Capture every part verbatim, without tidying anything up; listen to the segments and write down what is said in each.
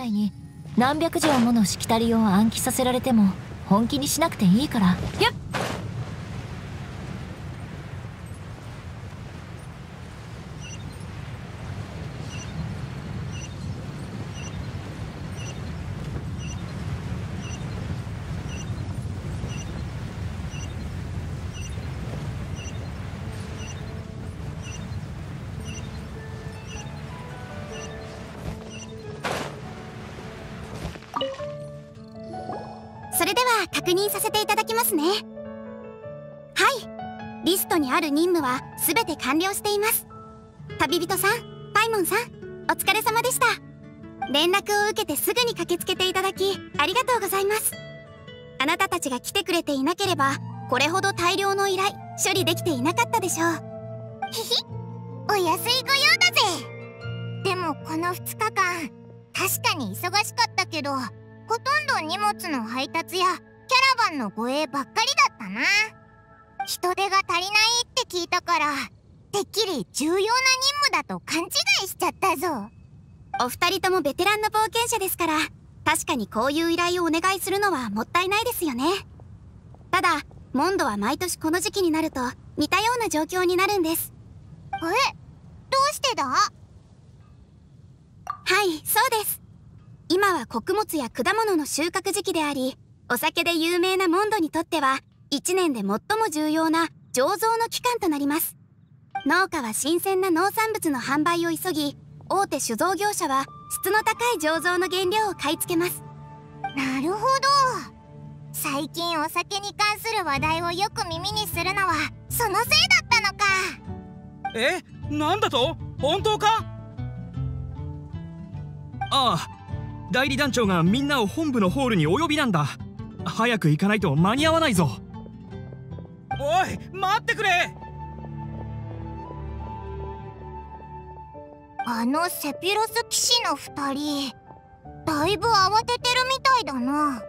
いに何百錠ものしきたりを暗記させられても本気にしなくていいから。やっそれでは確認させていただきますね。はい、リストにある任務は全て完了しています。旅人さん、パイモンさん、お疲れ様でした。連絡を受けてすぐに駆けつけていただきありがとうございます。あなたたちが来てくれていなければこれほど大量の依頼処理できていなかったでしょう。 ひひ、お安いご用だぜ。でもこのふつかかん確かに忙しかったけど、ほとんど荷物の配達やキャラバンの護衛ばっかりだったな。人手が足りないって聞いたから、てっきり重要な任務だと勘違いしちゃったぞ。 お二人ともベテランの冒険者ですから、確かにこういう依頼をお願いするのはもったいないですよね。ただモンドは毎年この時期になると似たような状況になるんです。 え、どうしてだ？ はい、そうです。今は穀物や果物の収穫時期であり、お酒で有名なモンドにとってはいちねんで最も重要な醸造の期間となります。農家は新鮮な農産物の販売を急ぎ、大手酒造業者は質の高い醸造の原料を買い付けます。 なるほど。最近お酒に関する話題をよく耳にするのはそのせいだったのか。 え、なんだと？本当か？ああ、代理団長がみんなを本部のホールにお呼びなんだ。早く行かないと間に合わないぞ。おい、待ってくれ。 あのセピロス騎士のふたり、だいぶ慌ててるみたいだな。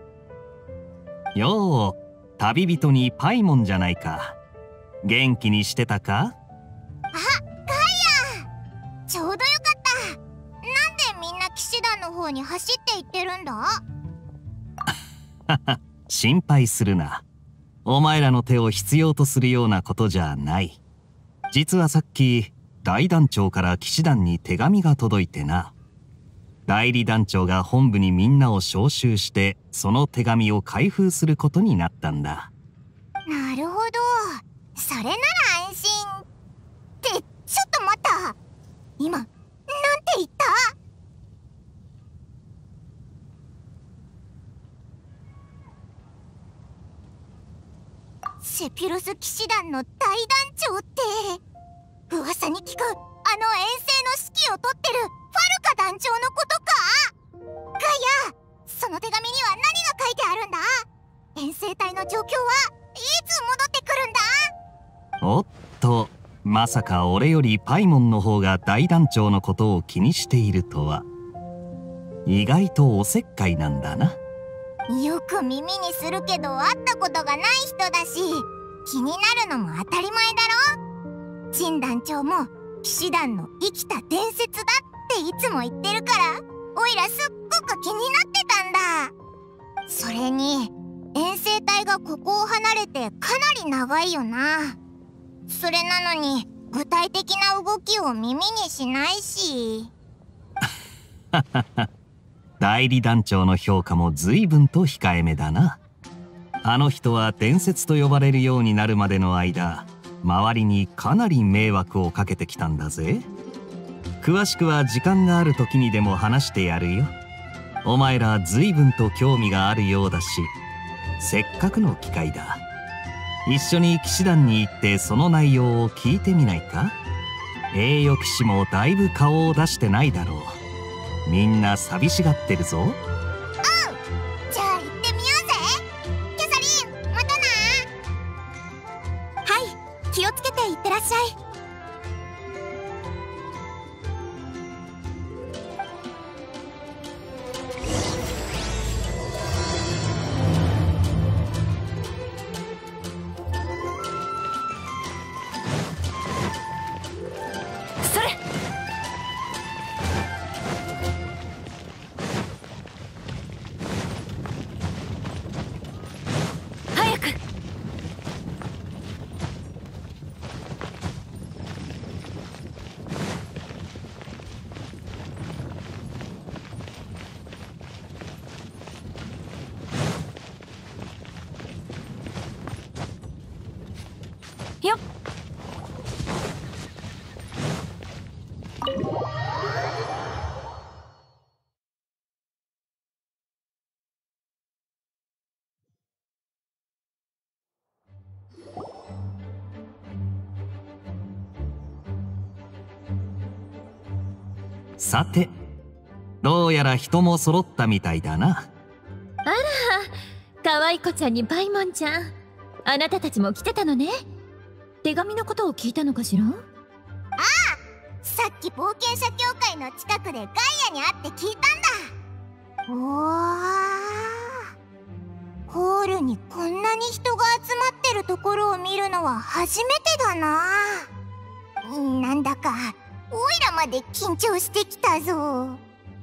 よう、旅人にパイモンじゃないか。元気にしてたか？ あ、ガイア、ちょうどよかった。なんでみんな騎士団の方に走って行ってるんだ？ 心配するな。お前らの手を必要とするようなことじゃない。実はさっき大団長から騎士団に手紙が届いてな。代理団長が本部にみんなを招集してその手紙を開封することになったんだ。 なるほど、それなら安心って。ちょっと待った、今なんて言った？セピロス騎士団の大団長って噂に聞くあの遠征の指揮を執ってるファルカ団長のことか？ガイア、その手紙には何が書いてあるんだ？遠征隊の状況はいつ戻ってくるんだ？ おっと、まさか俺よりパイモンの方が大団長のことを気にしているとは。意外とおせっかいなんだな。 よく耳にするけど会ったことがない人だし、気になるのも当たり前だろ。ジン団長も騎士団の生きた伝説だっていつも言ってるから、おいらすっごく気になってたんだ。それに遠征隊がここを離れてかなり長いよな。それなのに具体的な動きを耳にしないし。 代理団長の評価も随分と控えめだな。あの人は伝説と呼ばれるようになるまでの間、周りにかなり迷惑をかけてきたんだぜ。詳しくは時間がある時にでも話してやるよ。お前ら随分と興味があるようだし、せっかくの機会だ。一緒に騎士団に行ってその内容を聞いてみないか？栄誉騎士もだいぶ顔を出してないだろう。みんな寂しがってるぞ。 おう、じゃあ行ってみようぜ。キャサリン、またな。 はい、気をつけていってらっしゃい。 それ。 さて、どうやら人も揃ったみたいだな。 あら、可愛い子ちゃんにパイモンちゃん、あなたたちも来てたのね。手紙のことを聞いたのかしら？ さっき冒険者協会の近くでガイアに会って聞いたんだ。おー、ホールにこんなに人が集まってるところを見るのは初めてだな。なんだかオイラまで緊張してきたぞ。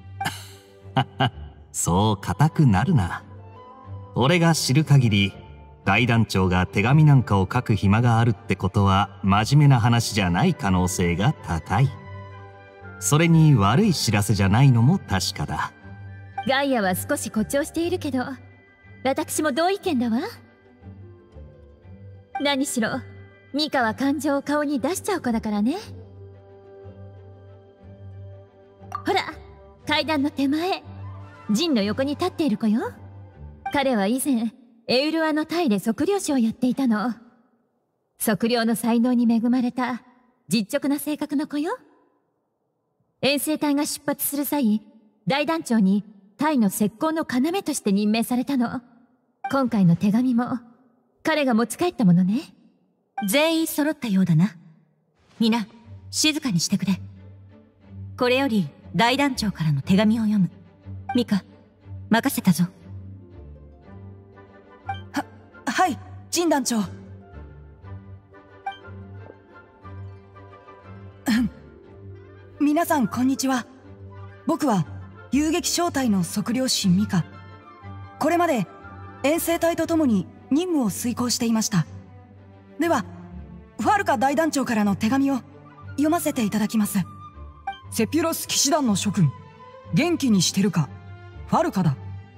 そう固くなるな。俺が知る限り、大団長が手紙なんかを書く暇があるってことは真面目な話じゃない可能性が高い。それに悪い知らせじゃないのも確かだ。 ガイアは少し誇張しているけど、私も同意見だわ。何しろミカは感情を顔に出しちゃう子だからね。ほら、階段の手前、ジンの横に立っている子よ。彼は以前エウルアの隊で測量士をやっていたの。測量の才能に恵まれた実直な性格の子よ。遠征隊が出発する際、大団長に隊の石膏の要として任命されたの。今回の手紙も彼が持ち帰ったものね。 全員揃ったようだな。皆静かにしてくれ。これより大団長からの手紙を読む。ミカ、任せたぞ。 は、はい、ジン団長。皆さんこんにちは。僕は遊撃小隊の測量士ミカ。これまで遠征隊と共に任務を遂行していました。ではファルカ大団長からの手紙を読ませていただきます。セピュロス騎士団の諸君、元気にしてるか。ファルカだ。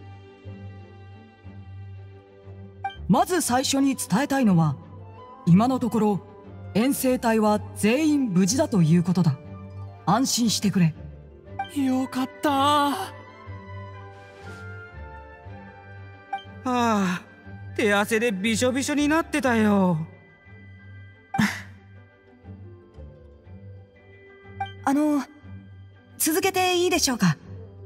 まず最初に伝えたいのは、今のところ遠征隊は全員無事だということだ。安心してくれ。 よかったー。はあ、手汗でびしょびしょになってたよ。 あの、続けていいでしょうか。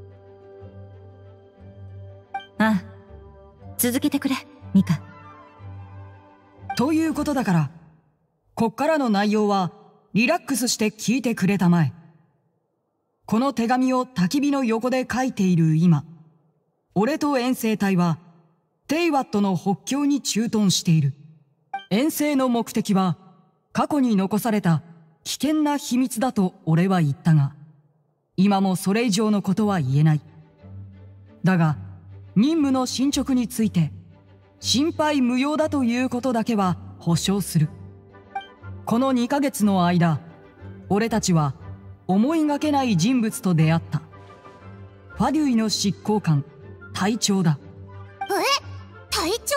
ああ、続けてくれ、ミカ。 ということだから、こっからの内容はリラックスして聞いてくれたまえ。この手紙を焚き火の横で書いている今、俺と遠征隊はテイワットの北境に駐屯している。遠征の目的は過去に残された危険な秘密だと俺は言ったが、今もそれ以上のことは言えない。だが任務の進捗について心配無用だということだけは保証する。このにかげつの間、俺たちは思いがけない人物と出会った。ファデュイの執行官、隊長だ。 え、隊長？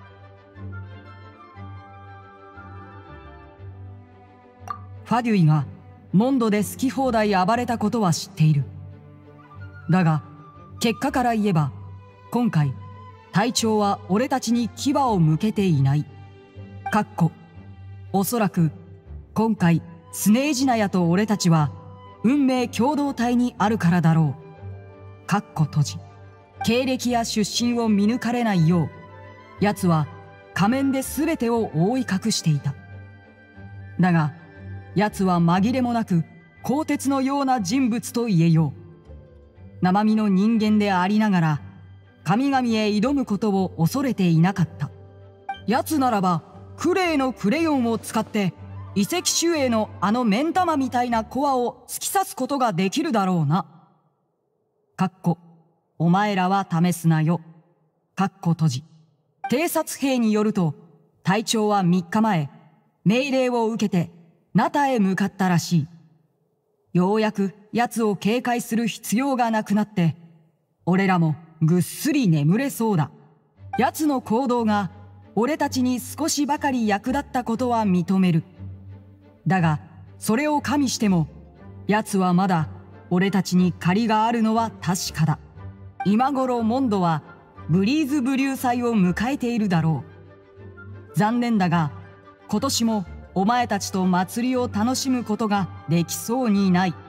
ファデュイがモンドで好き放題暴れたことは知っている。だが結果から言えば、今回隊長は俺たちに牙を向けていない。かっこおそらく今回スネージナヤと俺たちは運命共同体にあるからだろう。かっこ閉じ。経歴や出身を見抜かれないよう、奴は仮面で全てを覆い隠していた。だが奴は紛れもなく鋼鉄のような人物と言えよう。生身の人間でありながら神々へ挑むことを恐れていなかった。奴ならばクレイのクレヨンを使って遺跡守衛のあの目ん玉みたいなコアを突き刺すことができるだろうな。かっこお前らは試すなよ。かっこ閉じ。偵察兵によると、隊長はみっかまえ命令を受けてナタへ向かったらしい。ようやく奴を警戒する必要がなくなって、俺らもぐっすり眠れそうだ。奴の行動が俺たちに少しばかり役立ったことは認める。だがそれを加味しても、奴はまだ俺たちに借りがあるのは確かだ。今頃モンドはブリーズブリュー祭を迎えているだろう。残念だが今年もお前たちと祭りを楽しむことができそうにない。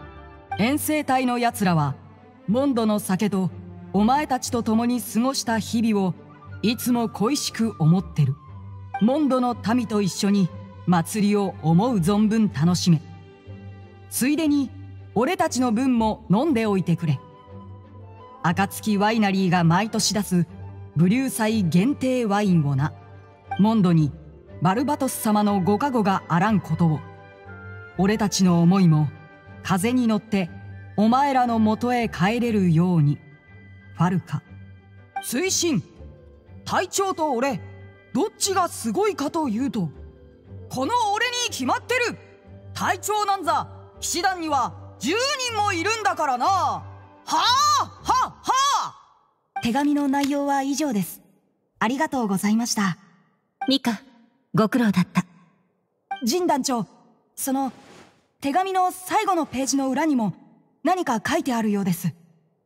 遠征隊のやつらはモンドの酒とお前たちと共に過ごした日々をいつも恋しく思ってる。モンドの民と一緒に祭りを思う存分楽しめ。ついでに俺たちの分も飲んでおいてくれ。暁ワイナリーが毎年出すブリュー祭限定ワインをな。モンドにバルバトス様のご加護があらんことを。俺たちの思いも風に乗ってお前らのもとへ帰れるように。ファルカ。推進。隊長と俺どっちがすごいかというと、この俺に決まってる。隊長なんざ騎士団にはじゅうにんもいるんだからな。はあはあはあ。 手紙の内容は以上です。ありがとうございました。 ミカ、ご苦労だった。 ジン団長、その手紙の最後のページの裏にも何か書いてあるようです。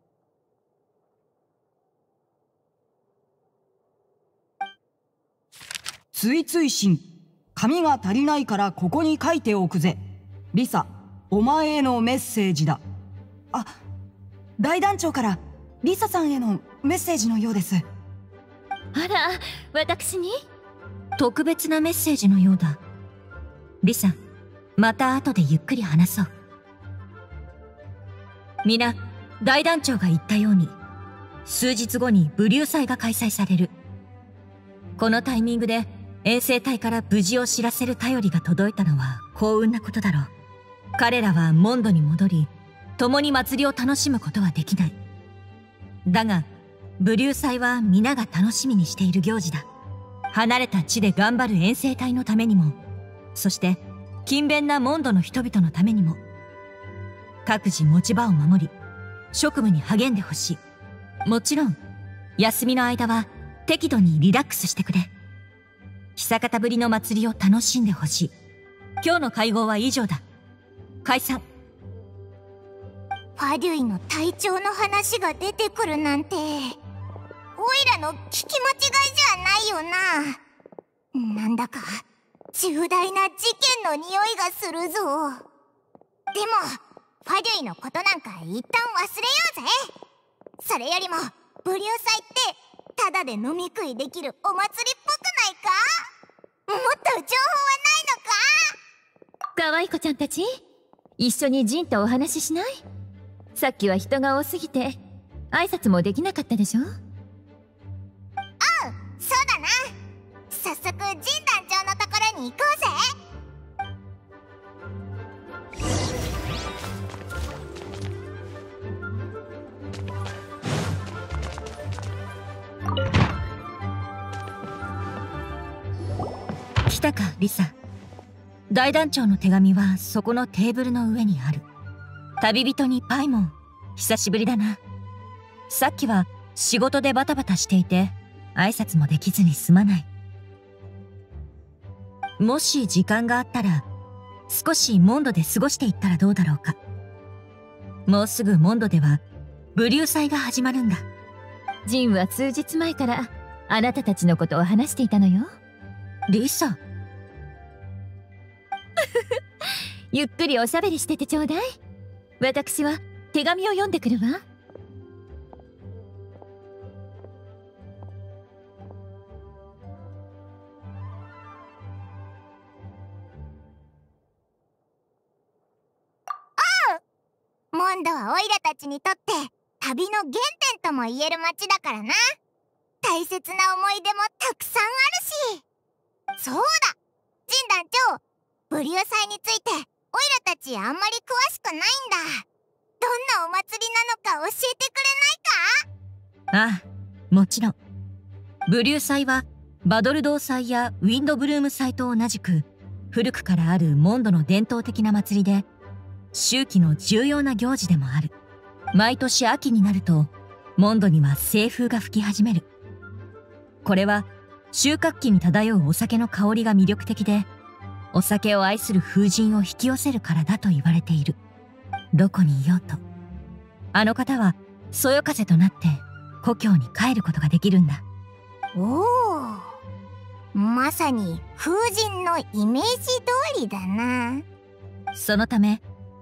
ついついしん、紙が足りないからここに書いておくぜ。リサ、お前へのメッセージだ。 あ、大団長からリサさんへのメッセージのようです。 あら、私に？ 特別なメッセージのようだ。リサ、また後でゆっくり話そう。皆、大団長が言ったように、数日後に武竜祭が開催される。このタイミングで遠征隊から無事を知らせる便りが届いたのは幸運なことだろう。彼らはモンドに戻り、共に祭りを楽しむことはできない。だが、武竜祭は皆が楽しみにしている行事だ。離れた地で頑張る遠征隊のためにも、そして勤勉なモンドの人々のためにも、各自持ち場を守り、職務に励んでほしい。もちろん、休みの間は適度にリラックスしてくれ。久方ぶりの祭りを楽しんでほしい。今日の会合は以上だ。解散。 ファデュイの隊長の話が出てくるなんて、オイラの聞き間違いじゃないよな。なんだか重大な事件の匂いがするぞ。でもファデュイのことなんか一旦忘れようぜ。それよりもブリュー祭ってただで飲み食いできるお祭りっぽくないか？もっと情報はないのか？ 可愛い子ちゃんたち、一緒にジンとお話ししない？さっきは人が多すぎて挨拶もできなかったでしょ？ うん、そうだな。早速ジン団長のところに行こうぜ。 来たか、リサ。大団長の手紙はそこのテーブルの上にある。旅人にパイモン、久しぶりだな。さっきは仕事でバタバタしていて挨拶もできずにすまない。もし時間があったら少しモンドで過ごしていったらどうだろうか。もうすぐモンドでは武竜祭が始まるんだ。 ジンは数日前からあなたたちのことを話していたのよ。 リサ。 ゆっくりおしゃべりしててちょうだい。私は手紙を読んでくるわ。 モンドはオイラたちにとって旅の原点とも言える街だからな。大切な思い出もたくさんあるし。そうだ、ジン団長、武竜祭についてオイラたちあんまり詳しくないんだ。どんなお祭りなのか教えてくれないか？ ああ、もちろん。武竜祭はバドルドー祭やウィンドブルーム祭と同じく古くからあるモンドの伝統的な祭りで、秋季の重要な行事でもある。毎年秋になるとモンドには西風が吹き始める。これは収穫期に漂うお酒の香りが魅力的で、お酒を愛する風神を引き寄せるからだと言われている。どこにいようとあの方はそよ風となって故郷に帰ることができるんだ。 おお、まさに風神のイメージ通りだな。 そのため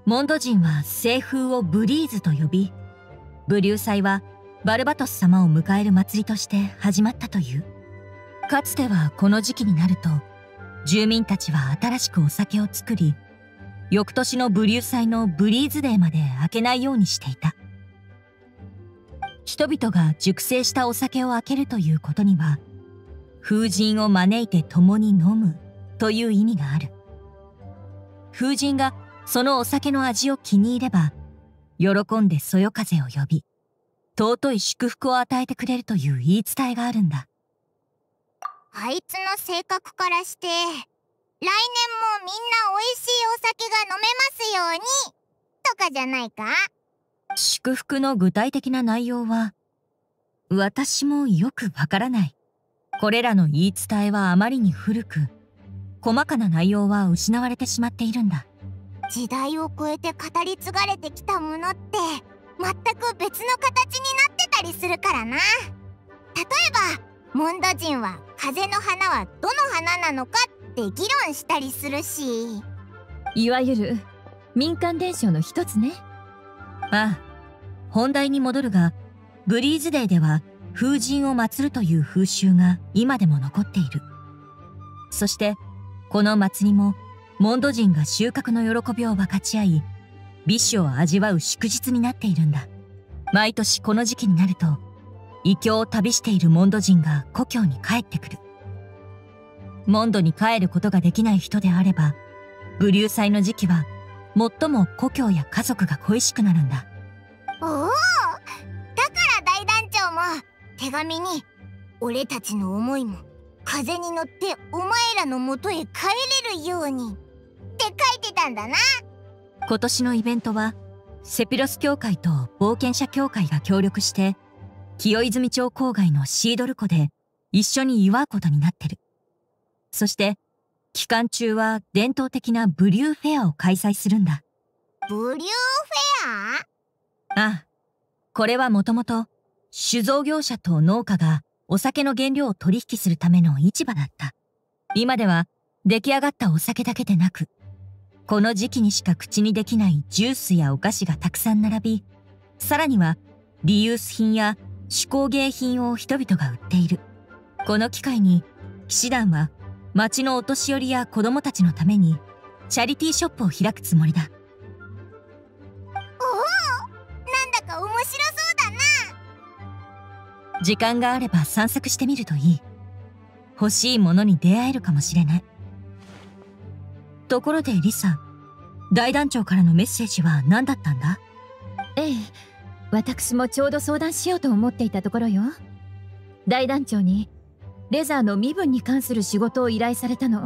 モンド人は西風をブリーズと呼び、ブリュー祭はバルバトス様を迎える祭りとして始まったという。かつてはこの時期になると、住民たちは新しくお酒を作り、翌年のブリュー祭のブリーズデーまで開けないようにしていた。人々が熟成したお酒を開けるということには、風神を招いて共に飲むという意味がある。風神がそのお酒の味を気に入れば、喜んでそよ風を呼び、尊い祝福を与えてくれるという言い伝えがあるんだ。 あいつの性格からして、来年もみんな美味しいお酒が飲めますようにとかじゃないか？ 祝福の具体的な内容は、私もよくわからない。これらの言い伝えはあまりに古く、細かな内容は失われてしまっているんだ。 時代を超えて語り継がれてきたものって全く別の形になってたりするからな。例えばモンド人は風の花はどの花なのかって議論したりするし、 いわゆる民間伝承の一つね。 ああ、本題に戻るが、ブリーズデーでは風神を祀るという風習が今でも残っている。そしてこの祭りもモンド人が収穫の喜びを分かち合い、美酒を味わう祝日になっているんだ。毎年この時期になると、異郷を旅しているモンド人が故郷に帰ってくる。モンドに帰ることができない人であれば、ブリュー祭の時期は最も故郷や家族が恋しくなるんだ。 おお、だから大団長も手紙に「俺たちの思いも風に乗ってお前らの元へ帰れるように」って書いてたんだな。 今年のイベントはセピロス教会と冒険者教会が協力して、清泉町郊外のシードル湖で一緒に祝うことになってる。そして期間中は伝統的なブリューフェアを開催するんだ。 ブリューフェア？ ああ、これはもともと酒造業者と農家がお酒の原料を取引するための市場だった。今では出来上がったお酒だけでなく、この時期にしか口にできないジュースやお菓子がたくさん並び、さらにはリユース品や手工芸品を人々が売っている。この機会に騎士団は町のお年寄りや子供たちのためにチャリティーショップを開くつもりだ。 おお、なんだか面白そうだな。 時間があれば散策してみるといい。欲しいものに出会えるかもしれない。ところでリサ、大団長からのメッセージは何だったんだ？ ええ、私もちょうど相談しようと思っていたところよ。大団長にレザーの身分に関する仕事を依頼されたの。 レ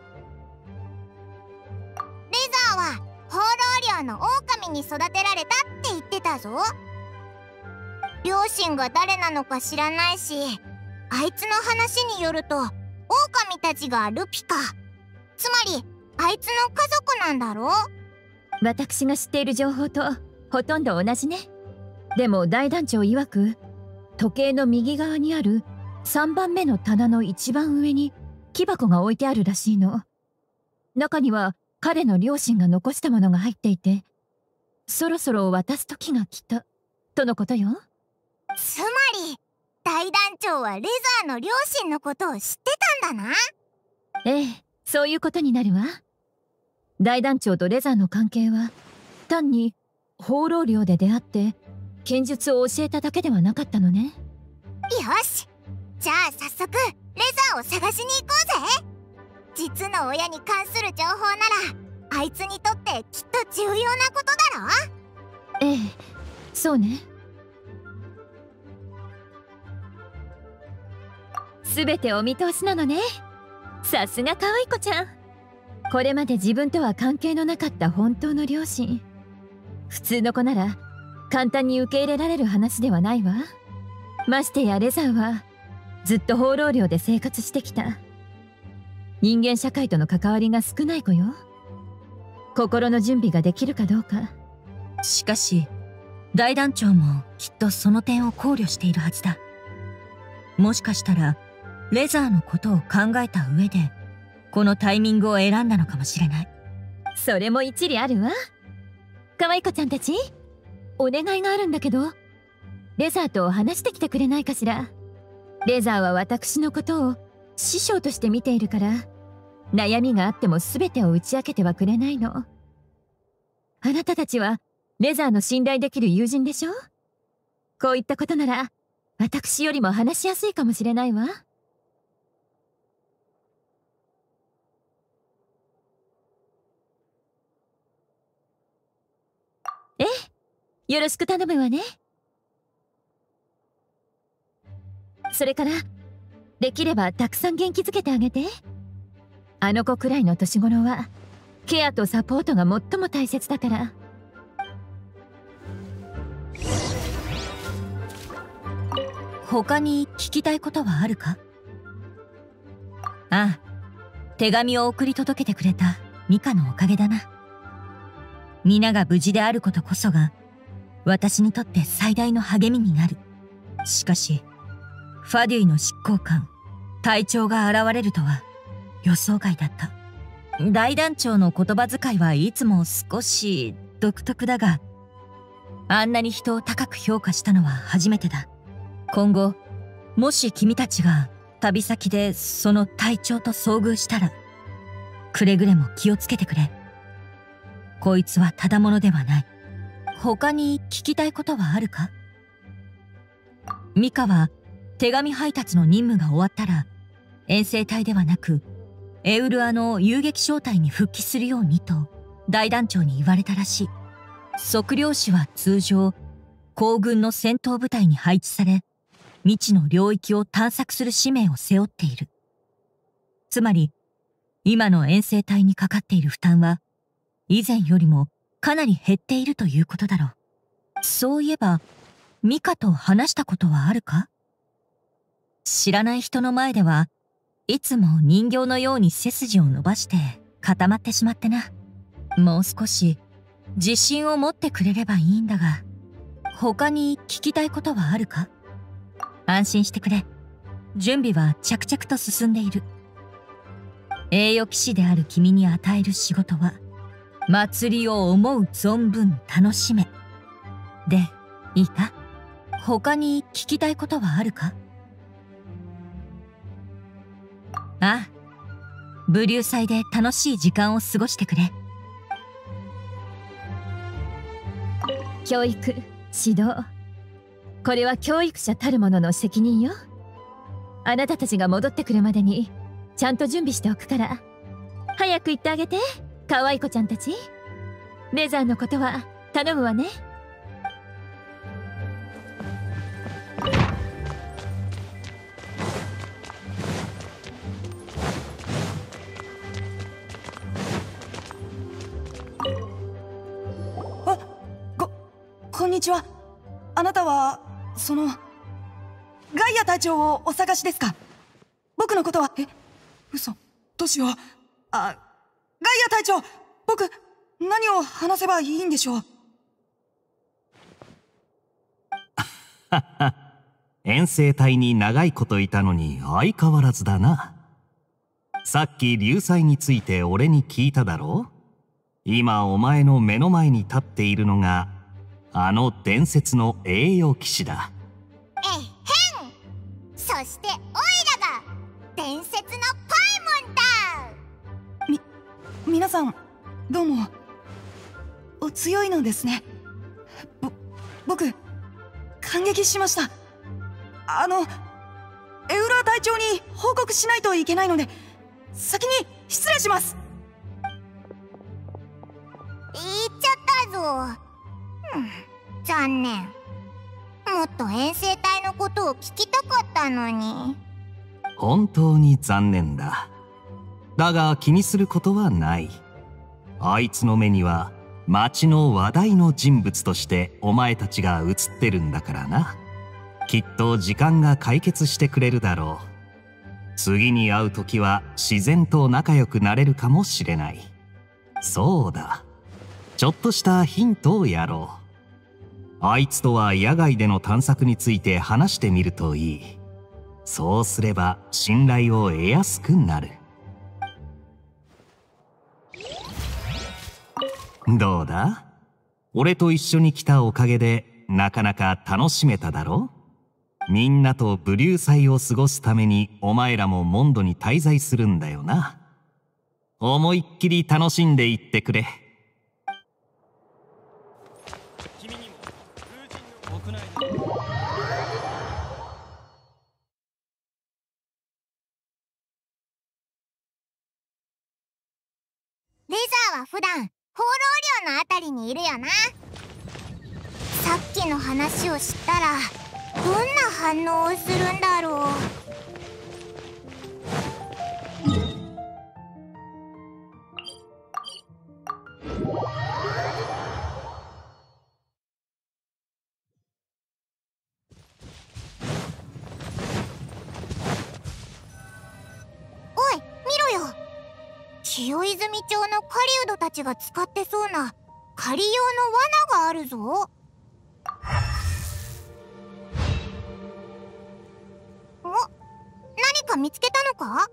ザーは放浪猟の狼に育てられたって言ってたぞ。両親が誰なのか知らないし、あいつの話によると狼たちがルピカ、つまりあいつの家族なんだろう。 私が知っている情報とほとんど同じね。でも大団長曰く、時計の右側にあるさんばんめの棚の一番上に木箱が置いてあるらしいの。中には彼の両親が残したものが入っていて、そろそろ渡す時が来たとのことよ。 つまり大団長はレザーの両親のことを知ってたんだな。 ええ、そういうことになるわ。大団長とレザーの関係は単に放浪猟で出会って剣術を教えただけではなかったのね。 よし、じゃあ早速レザーを探しに行こうぜ。実の親に関する情報ならあいつにとってきっと重要なことだろ。 ええ、そうね。すべてお見通しなのね。さすが可愛い子ちゃん。これまで自分とは関係のなかった本当の両親。普通の子なら簡単に受け入れられる話ではないわ。ましてやレザーはずっと放浪猟で生活してきた。人間社会との関わりが少ない子よ。心の準備ができるかどうか。 しかし大団長もきっとその点を考慮しているはずだ。もしかしたらレザーのことを考えた上でこのタイミングを選んだのかもしれない。 それも一理あるわ。 可愛い子ちゃんたち、お願いがあるんだけど、レザーと話してきてくれないかしら。レザーは私のことを師匠として見ているから、悩みがあっても全てを打ち明けてはくれないの。あなたたちはレザーの信頼できる友人でしょ。こういったことなら私よりも話しやすいかもしれないわ。ええ、よろしく頼むわね。それからできればたくさん元気づけてあげて。あの子くらいの年頃はケアとサポートが最も大切だから。 他に聞きたいことはあるか？ああ、手紙を送り届けてくれたミカのおかげだな。皆が無事であることこそが私にとって最大の励みになる。しかしファデュイの執行官隊長が現れるとは予想外だった。大団長の言葉遣いはいつも少し独特だが、あんなに人を高く評価したのは初めてだ。今後もし君たちが旅先でその隊長と遭遇したら、くれぐれも気をつけてくれ。こいつはただものではない。他に聞きたいことはあるか？ミカは手紙配達の任務が終わったら、遠征隊ではなくエウルアの遊撃小隊に復帰するようにと大団長に言われたらしい。測量士は通常行軍の戦闘部隊に配置され、未知の領域を探索する使命を背負っている。つまり今の遠征隊にかかっている負担は以前よりもかなり減っているということだろう。そういえばミカと話したことはあるか？知らない人の前ではいつも人形のように背筋を伸ばして固まってしまってな。もう少し自信を持ってくれればいいんだが。他に聞きたいことはあるか？安心してくれ。準備は着々と進んでいる。栄誉騎士である君に与える仕事は、祭りを思う存分楽しめ。で、いいか？他に聞きたいことはあるか？ああ、武竜祭で楽しい時間を過ごしてくれ。 教育、指導、これは教育者たる者の責任よ。あなたたちが戻ってくるまでにちゃんと準備しておくから、早く行ってあげて、可愛い子ちゃんたち。レザーのことは頼むわね。 あ、こ、こんにちは。あなたは、その、ガイア隊長をお探しですか？僕のことは、え、嘘、どうしよう。あ、ガイア隊長、僕、何を話せばいいんでしょう。 遠征隊に長いこといたのに相変わらずだな。さっき流祭について俺に聞いただろう。今お前の目の前に立っているのがあの伝説の栄誉騎士だ。 えっへん。そしてオイラが伝説のパイモンだ。 み、皆さんどうも。お強いのですね。ぼ、僕感激しました。あのエウラー隊長に報告しないといけないので先に失礼します。 言っちゃったぞ。うん、残念。もっと遠征隊のことを聞きたかったのに。 本当に残念だ。だが気にすることはない。あいつの目には町の話題の人物としてお前たちが映ってるんだからな。きっと時間が解決してくれるだろう。次に会う時は自然と仲良くなれるかもしれない。そうだ、ちょっとしたヒントをやろう。あいつとは野外での探索について話してみるといい。そうすれば信頼を得やすくなる。どうだ？ 俺と一緒に来たおかげでなかなか楽しめただろ？みんなと武流祭を過ごすためにお前らもモンドに滞在するんだよな。思いっきり楽しんでいってくれ。 君にも風神の屋内でレザーは普段放浪寮のあたりにいるよな。さっきの話を知ったらどんな反応をするんだろう。おい見ろよ、清泉町の狩人たちが使ってそうな狩り用の罠があるぞ。お、何か見つけたのか？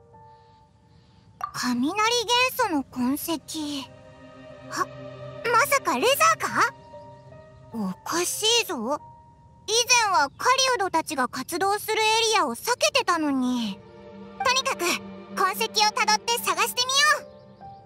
雷元素の痕跡。は、まさかレザーか？おかしいぞ。以前は狩人たちが活動するエリアを避けてたのに。とにかく痕跡をたどって探してみよう。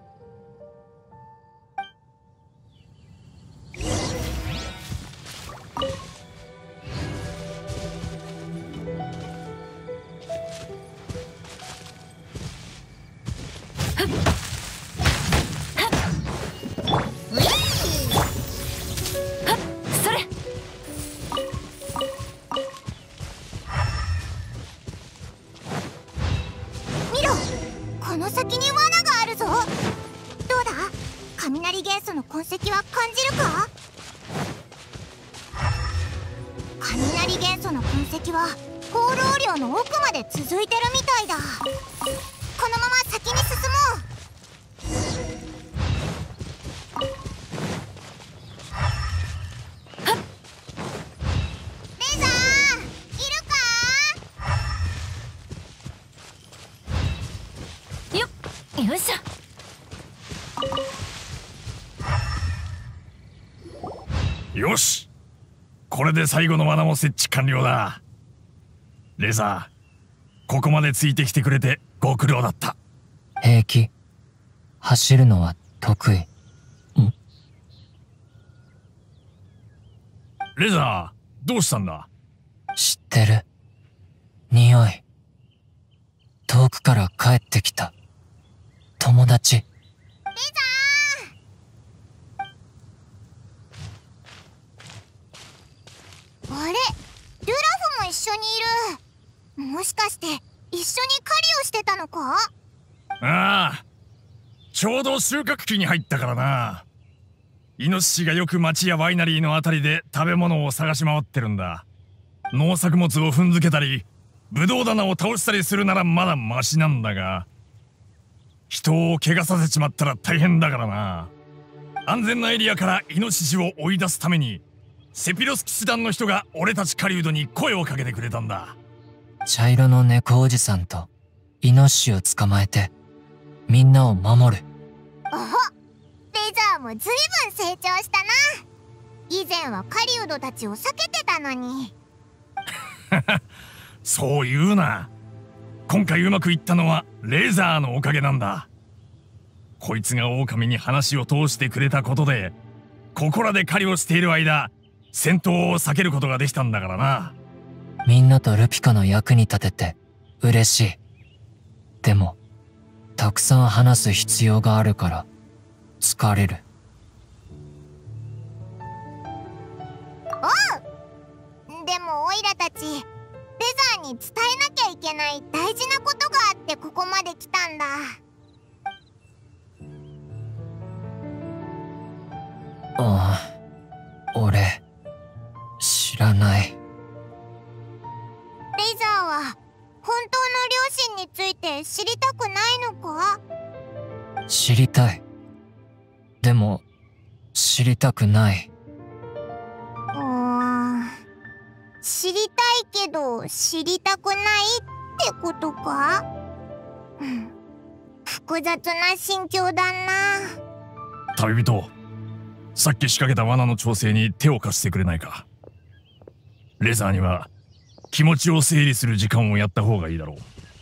この先に罠があるぞ。どうだ？雷元素の痕跡は感じるか？雷元素の痕跡は放浪寮の奥まで続いてるみたいだ。このまま先に進もう。レザーいるか？ よっ、よいしょ。よし、これで最後の罠も設置完了だ。レザー、ここまでついてきてくれてご苦労だった。 平気。走るのは得意。ん？ レザー、どうしたんだ？ 知ってる。匂い。遠くから帰ってきた友達。 レザー、あれ、ルラフも一緒にいる。もしかして一緒に狩りをしてたのか？ ああ、ちょうど収穫期に入ったからな。イノシシがよく町やワイナリーのあたりで食べ物を探し回ってるんだ。農作物を踏んづけたりブドウ棚を倒したりするならまだマシなんだが、人を怪我させちまったら大変だからな。安全なエリアからイノシシを追い出すためにセピロス騎士団の人が俺たち狩人に声をかけてくれたんだ。 茶色の猫おじさんとイノシシを捕まえてみんなを守る。 おほ、レザーもずいぶん成長したな。以前は狩人たちを避けてたのに。 そう言うな。今回うまくいったのはレーザーのおかげなんだ。こいつが狼に話を通してくれたことでここらで狩りをしている間戦闘を避けることができたんだからな。 みんなとルピカの役に立てて嬉しい。でもたくさん話す必要があるから疲れる。 おう、でもオイラたちレザーに伝えなきゃいけない大事なことがあってここまで来たんだ。 ああ、俺知らない。 レザーは本当の両親について知りたくないのか？ 知りたい。でも知りたくない。 うーん、知りたいけど知りたくないってことか？うん、複雑な心境だな。 旅人、 さっき仕掛けた罠の調整に手を貸してくれないか。レザーには気持ちを整理する時間をやった方がいいだろ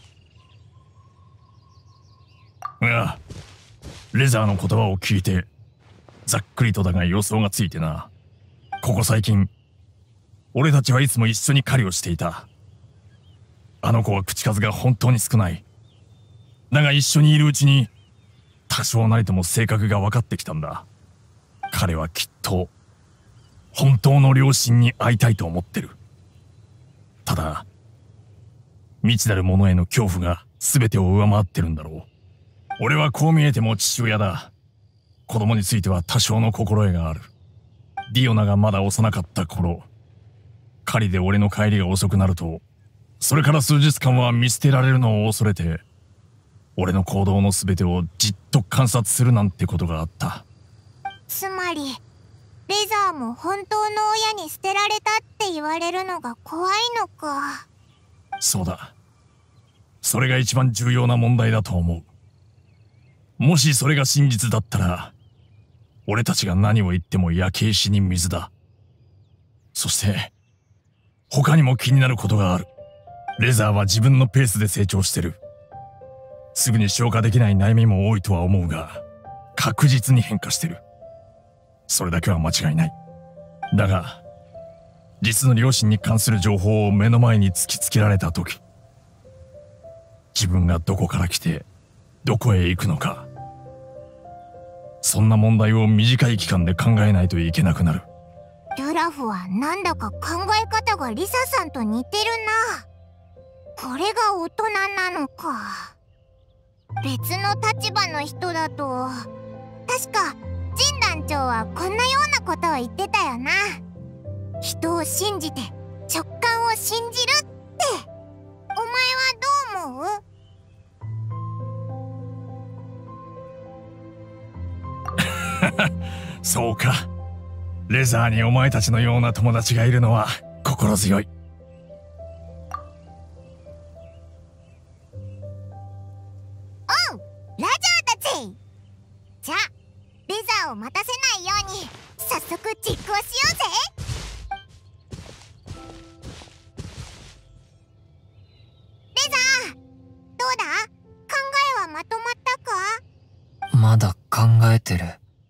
う。いや、レザーの言葉を聞いてざっくりとだが予想がついてな。ここ最近俺たちはいつも一緒に狩りをしていた。あの子は口数が本当に少ない。だが一緒にいるうちに多少なりとも性格が分かってきたんだ。彼はきっと本当の両親に会いたいと思ってる。ただ未知なるものへの恐怖が全てを上回ってるんだろう。俺はこう見えても父親だ。子供については多少の心得がある。ディオナがまだ幼かった頃、狩りで俺の帰りが遅くなると、それから数日間は見捨てられるのを恐れて、俺の行動の全てをじっと観察するなんてことがあった。 つまりレザーも本当の親に捨てられたって言われるのが怖いのか。 そうだ。それが一番重要な問題だと思う。もしそれが真実だったら、俺たちが何を言っても焼け石に水だ。そして他にも気になることがある。レザーは自分のペースで成長してる。すぐに消化できない悩みも多いとは思うが、確実に変化してる。それだけは間違いない。だが実の両親に関する情報を目の前に突きつけられた時、自分がどこから来てどこへ行くのか、そんな問題を短い期間で考えないといけなくなる。 ルラフはなんだか考え方がリサさんと似てるな。これが大人なのか。別の立場の人だと、確かジン団長はこんなようなことを言ってたよな。人を信じて直感を信じるって。お前はどう思う？ そうか。レザーにお前たちのような友達がいるのは心強い。 おう、ラジャーたち。じゃあレザーを待たせないように早速実行しようぜ。レザー、どうだ？考えはまとまったか？ まだ考えてる。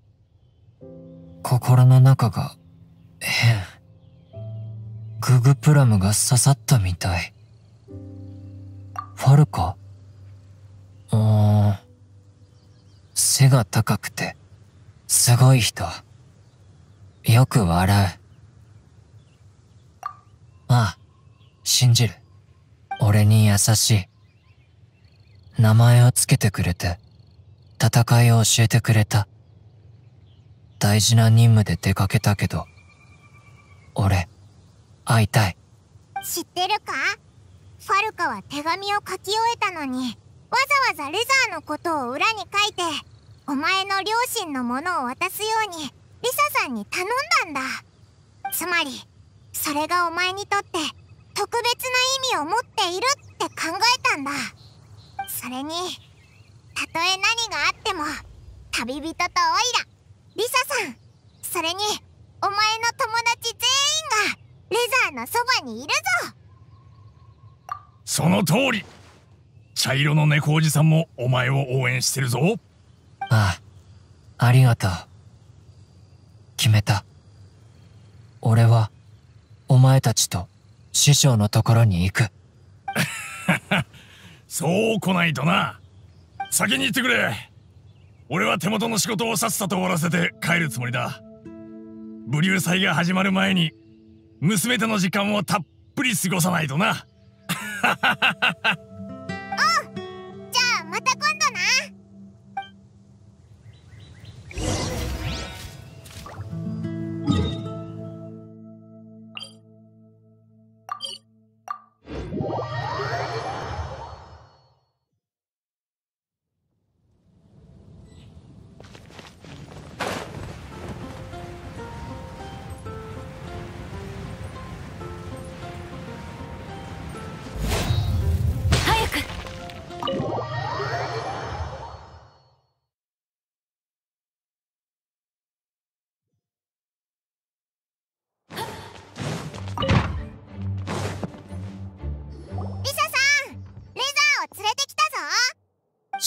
心の中が変。ググプラムが刺さったみたい。ファルカ？うーん。背が高くてすごい人。よく笑う。ああ、信じる。俺に優しい。名前をつけてくれて戦いを教えてくれた。大事な任務で出かけたけど、俺会いたい。 知ってるか？ファルカは手紙を書き終えたのに、わざわざレザーのことを裏に書いて、お前の両親のものを渡すようにリサさんに頼んだんだ。つまりそれがお前にとって特別な意味を持っているって考えたんだ。それにたとえ何があっても旅人とオイラ、リサさん、それにお前の友達全員がレザーのそばにいるぞ。 その通り。茶色の猫おじさんもお前を応援してるぞ。 ああ、ありがとう。決めた。俺はお前たちと師匠のところに行く。 そう来ないとな。先に行ってくれ。俺は手元の仕事をさっさと終わらせて帰るつもりだ。武流祭が始まる前に娘との時間をたっぷり過ごさないとな。 おう、じゃあまた今度な。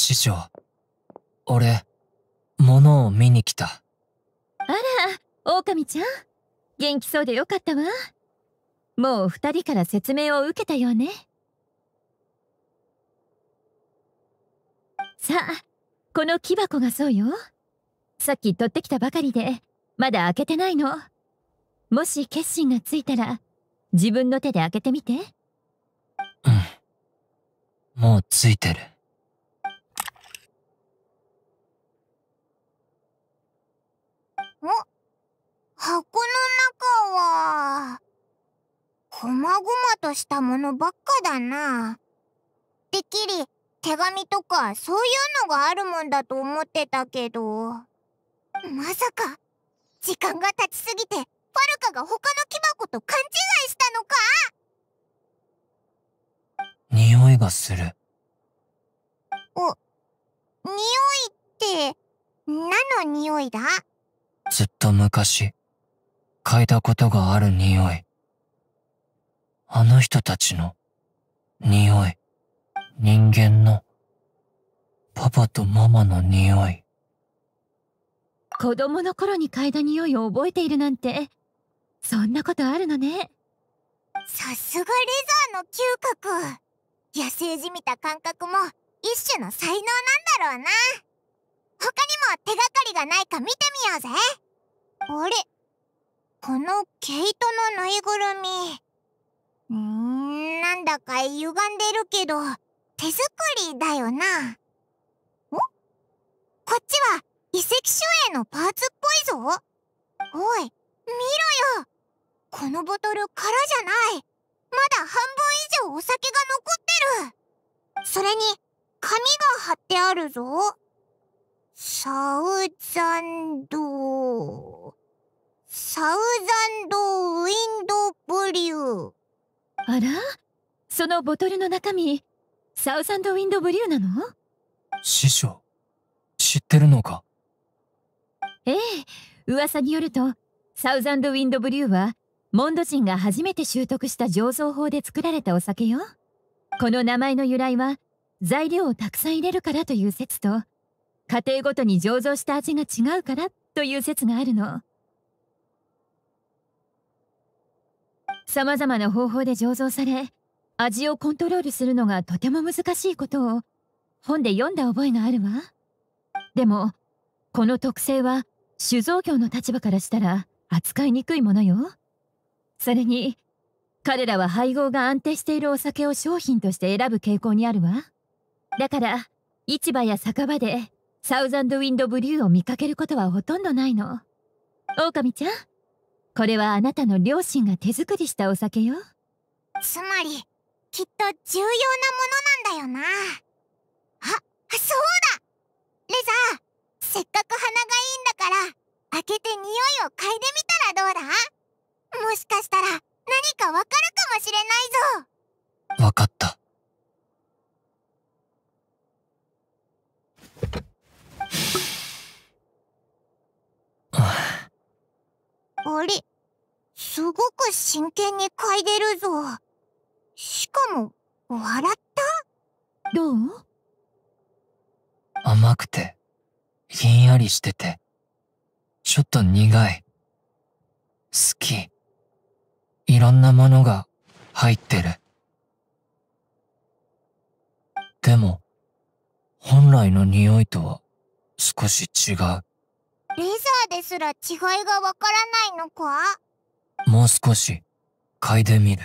師匠、俺、物を見に来た。 あら、狼ちゃん。元気そうでよかったわ。もう二人から説明を受けたようね。さあ、この木箱がそうよ。さっき取ってきたばかりで、まだ開けてないの。もし決心がついたら、自分の手で開けてみて。 うん。もうついてる。 お、箱の中は、こまごまとしたものばっかだな。てっきり手紙とかそういうのがあるもんだと思ってたけど、まさか時間が経ちすぎてファルカが他の木箱と勘違いしたのか？ 匂いがする。 お、匂いって何の匂いだ？ ずっと昔、嗅いだことがある匂い。あの人たちの匂い。人間のパパとママの匂い。 子供の頃に嗅いだ匂いを覚えているなんて、そんなことあるのね。 さすがレザーの嗅覚。野生じみた感覚も一種の才能なんだろうな。他にも手がかりがないか見てみようぜ。あれ、この毛糸のぬいぐるみ、うーん、なんだか歪んでるけど手作りだよな。お？こっちは遺跡守衛のパーツっぽいぞ。おい、見ろよ。このボトル空じゃない。まだ半分以上お酒が残ってる。それに紙が貼ってあるぞ。サウザンドサウザンドウィンドブリュー。 あら、そのボトルの中身、サウザンドウィンドブリューなの？ 師匠、知ってるのか？ ええ、噂によると、サウザンドウィンドブリューは、モンド人が初めて習得した醸造法で作られたお酒よ。この名前の由来は、材料をたくさん入れるからという説と、家庭ごとに醸造した味が違うからという説があるの。様々な方法で醸造され、味をコントロールするのがとても難しいことを本で読んだ覚えがあるわ。でも、この特性は酒造業の立場からしたら扱いにくいものよ。それに、彼らは配合が安定しているお酒を商品として選ぶ傾向にあるわ。だから、市場や酒場でサウザンドウィンドブリューを見かけることはほとんどないの。狼ちゃん、これはあなたの両親が手作りしたお酒よ。 つまり、きっと重要なものなんだよな。あ、そうだ！レザー、せっかく鼻がいいんだから、開けて匂いを嗅いでみたらどうだ？もしかしたら何かわかるかもしれないぞ。 わかった。 あれ、すごく真剣に嗅いでるぞ。しかも、笑った？ どう？ 甘くて、ひんやりしてて、ちょっと苦い。好き。いろんなものが入ってる。でも、本来の匂いとは少し違う。 レザーですら違いがわからないのか？ もう少し嗅いでみる。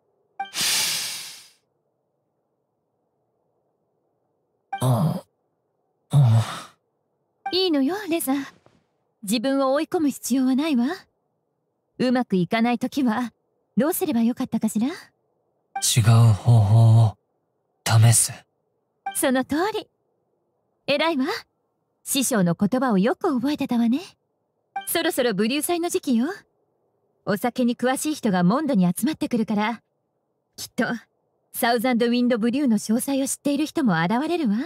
ああ、 いいのよ、レザー。自分を追い込む必要はないわ。うまくいかないときは、どうすればよかったかしら？ 違う方法を試す。 その通り。偉いわ。師匠の言葉をよく覚えてたわね。そろそろブリュー祭の時期よ。お酒に詳しい人がモンドに集まってくるから、きっと、サウザンドウィンドブリューの詳細を知っている人も現れるわ。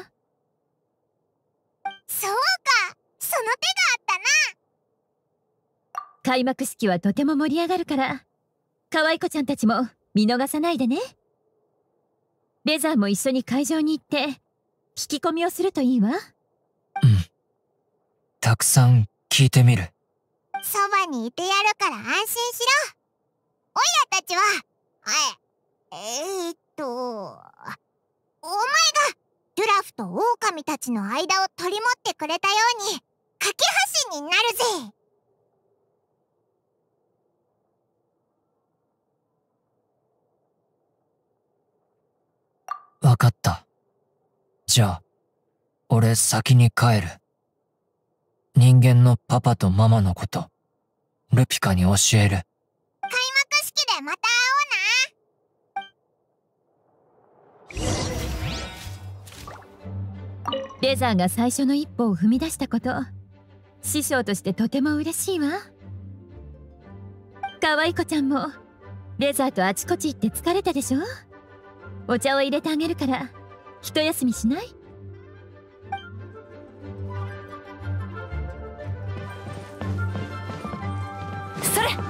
そうか、その手があったな。 開幕式はとても盛り上がるから、可愛い子ちゃんたちも見逃さないでね。レザーも一緒に会場に行って、 聞き込みをするといいわ。 うん。たくさん聞いてみる。 そばにいてやるから安心しろ。オイラたちは、え、えー、っと、お前がデュラフとオオカミたちの間を取り持ってくれたように、架け橋になるぜ。 わかった。じゃあ、俺先に帰る。人間のパパとママのこと、ルピカに教える。 開幕式でまた会おうな。 レザーが最初の一歩を踏み出したこと、師匠としてとても嬉しいわ。可愛い子ちゃんもレザーとあちこち行って疲れたでしょ。お茶を入れてあげるから一休みしない？それ！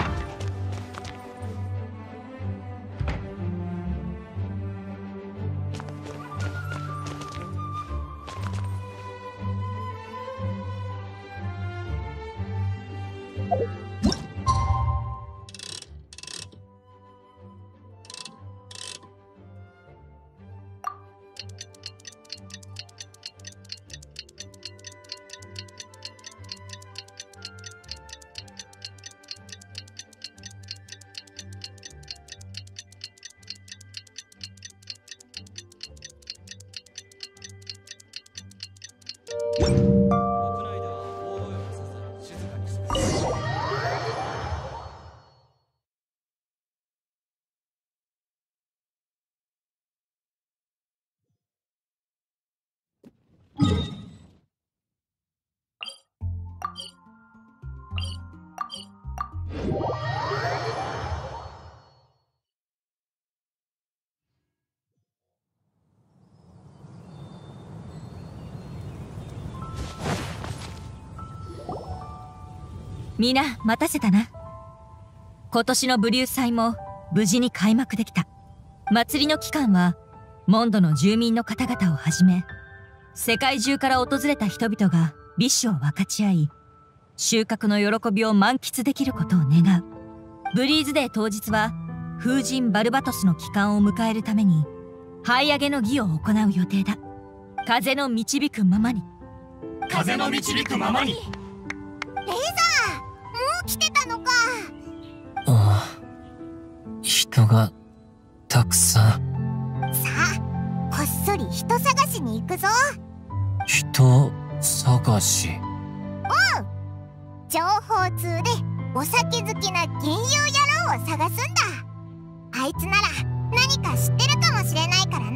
みんな待たせたな。今年のブリュー祭も無事に開幕できた。祭りの期間はモンドの住民の方々をはじめ世界中から訪れた人々が美酒を分かち合い、収穫の喜びを満喫できることを願う。ブリーズデー当日は風神バルバトスの帰還を迎えるために這い上げの儀を行う予定だ。風の導くままに。 風の導くままに。 レイザー、もう来てたのか。 ああ、人がたくさん。 さあ、こっそり人探しに行くぞ。 人探し。 おう、情報通でお酒好きな幻遊野郎を探すんだ。あいつなら何か知ってるかもしれないからな。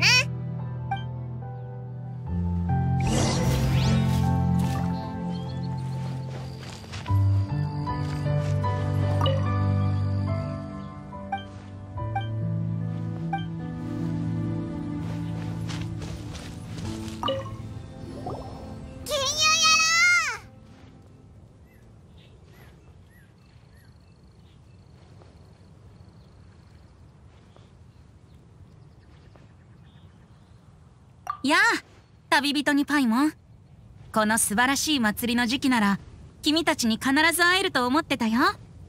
やあ、旅人にパイモン。この素晴らしい祭りの時期なら君たちに必ず会えると思ってたよ。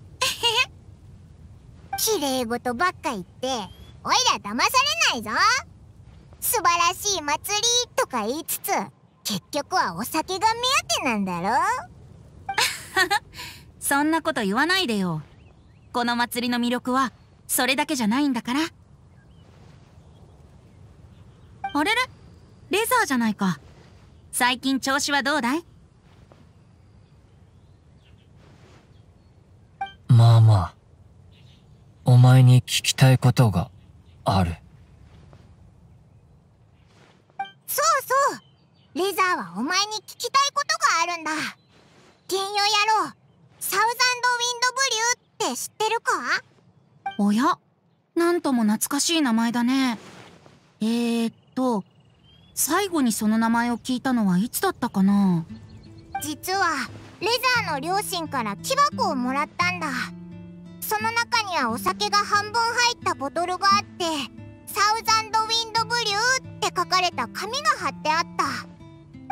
綺麗事ばっか言っておいら騙されないぞ。素晴らしい祭りとか言いつつ結局はお酒が目当てなんだろ。 そんなこと言わないでよ。この祭りの魅力はそれだけじゃないんだから。あれれ、レザーじゃないか。最近調子はどうだい？ まあまあ。お前に聞きたいことがある。 そうそう、レザーはお前に聞きたいことがあるんだ。幻遊野郎、サウザンドウィンドブリューって知ってるか？ おや、なんとも懐かしい名前だね。えーっと最後にその名前を聞いたのはいつだったかな。 実はレザーの両親から木箱をもらったんだ。その中にはお酒が半分入ったボトルがあって、サウザンドウィンドブブリューって書かれた紙が貼ってあった。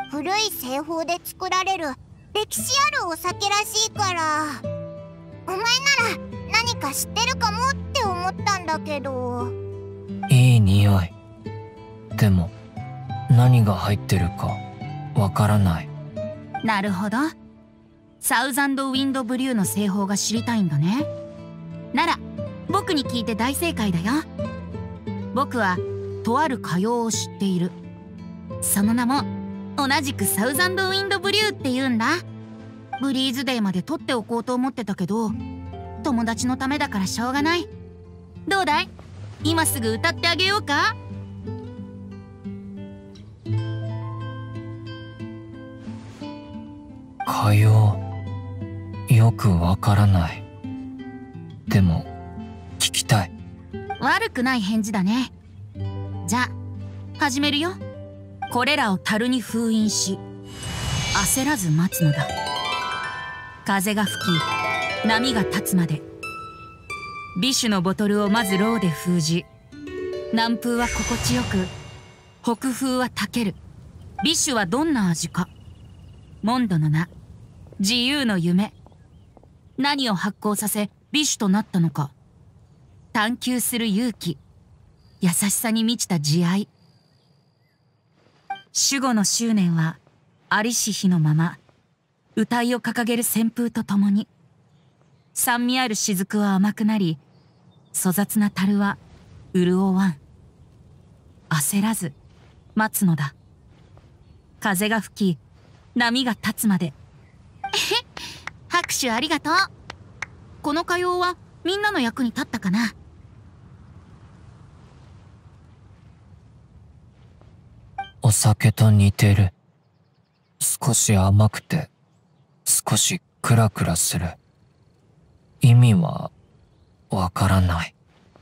古い製法で作られる歴史あるお酒らしいから、お前なら何か知ってるかもって思ったんだけど。 いい匂い。でも何が入ってるかわからない。 なるほど。サウザンドウィンドブリューの製法が知りたいんだね。なら僕に聞いて大正解だよ。僕はとある歌謡を知っている。その名も同じくサウザンドウィンドブリューって言うんだ。ブリーズデーまで取っておこうと思ってたけど、友達のためだからしょうがない。どうだい？今すぐ歌ってあげようか？ 歌謡、よくわからない。でも聞きたい。 悪くない返事だね。じゃあ始めるよ。これらを樽に封印し、焦らず待つのだ。風が吹き、波が立つまで。美酒のボトルをまずろうで封じ、南風は心地よく、北風はたける。美酒はどんな味か。モンドの名、自由の夢。何を発酵させ美酒となったのか。探求する勇気、優しさに満ちた慈愛。守護の執念はありし日のまま、歌いを掲げる旋風とともに、酸味ある雫は甘くなり、粗雑な樽は潤わん。焦らず待つのだ。風が吹き、波が立つまで。拍手ありがとう。この歌謡はみんなの役に立ったかな？ お酒と似てる。少し甘くて少しクラクラする。意味はわからない。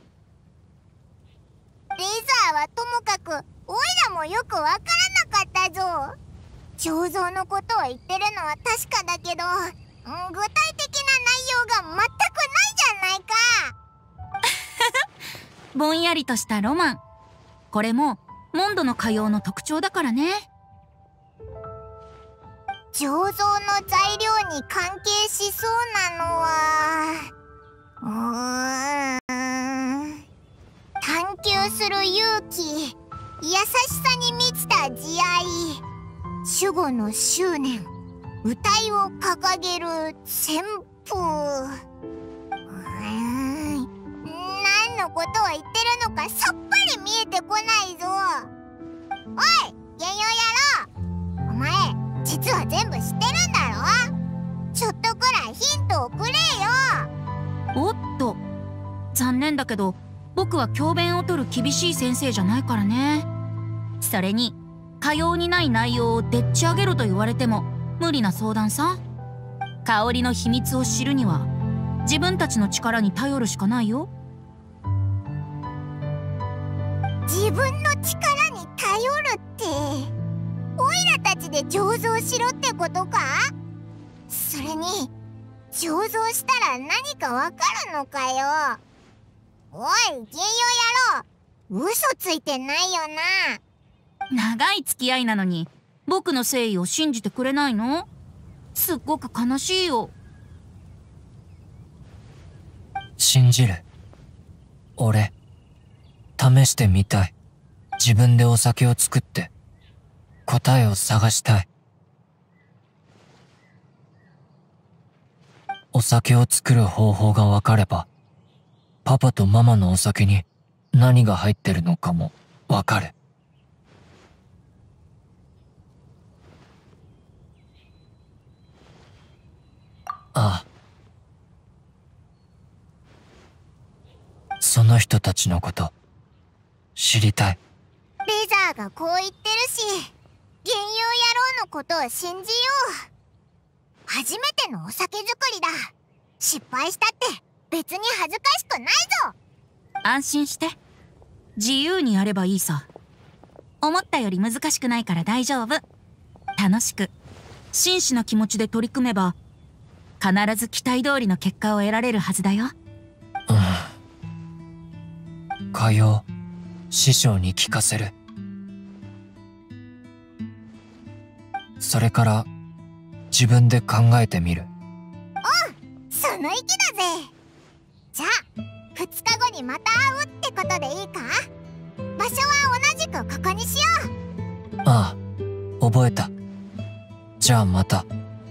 レザーはともかくオイラもよくわからなかったぞ。醸造のことを言ってるのは確かだけど、具体的な内容が全くないじゃないか。 ぼんやりとしたロマン。これもモンドの歌謡の特徴だからね。 醸造の材料に関係しそうなのは、うーん、探求する勇気、優しさに満ちた慈愛、守護の執念、歌いを掲げる旋風。うーん、何のことを言ってるのかさっぱり見えてこないぞ。おい、原用野郎、お前実は全部知ってるんだろ。ちょっとくらいヒントをくれよ。 おっと、残念だけど僕は教鞭を取る厳しい先生じゃないからね。それに歌謡にない内容をでっち上げろと言われても無理な相談さ。香りの秘密を知るには自分たちの力に頼るしかないよ。 自分の力に頼るって、オイラたちで醸造しろってことか？それに醸造したら何かわかるのかよ。おい、原用野郎、嘘ついてないよな。長い付き合いなのに僕の誠意を信じてくれないの？すっごく悲しいよ。 信じる。俺試してみたい。自分でお酒を作って答えを探したい。お酒を作る方法がわかれば、パパとママのお酒に何が入ってるのかもわかる。ああ、その人たちのこと知りたい。 レザーがこう言ってるし、原用野郎のことを信じよう。初めてのお酒作りだ。失敗したって別に恥ずかしくないぞ。 安心して、自由にやればいいさ。思ったより難しくないから大丈夫。楽しく真摯な気持ちで取り組めば必ず期待通りの結果を得られるはずだよ。 うん。歌謡師匠に聞かせる。それから自分で考えてみる。 おう、その意気だぜ。じゃあふつかごにまた会うってことでいいか？場所は同じくここにしよう。 ああ、覚えた。じゃあまた。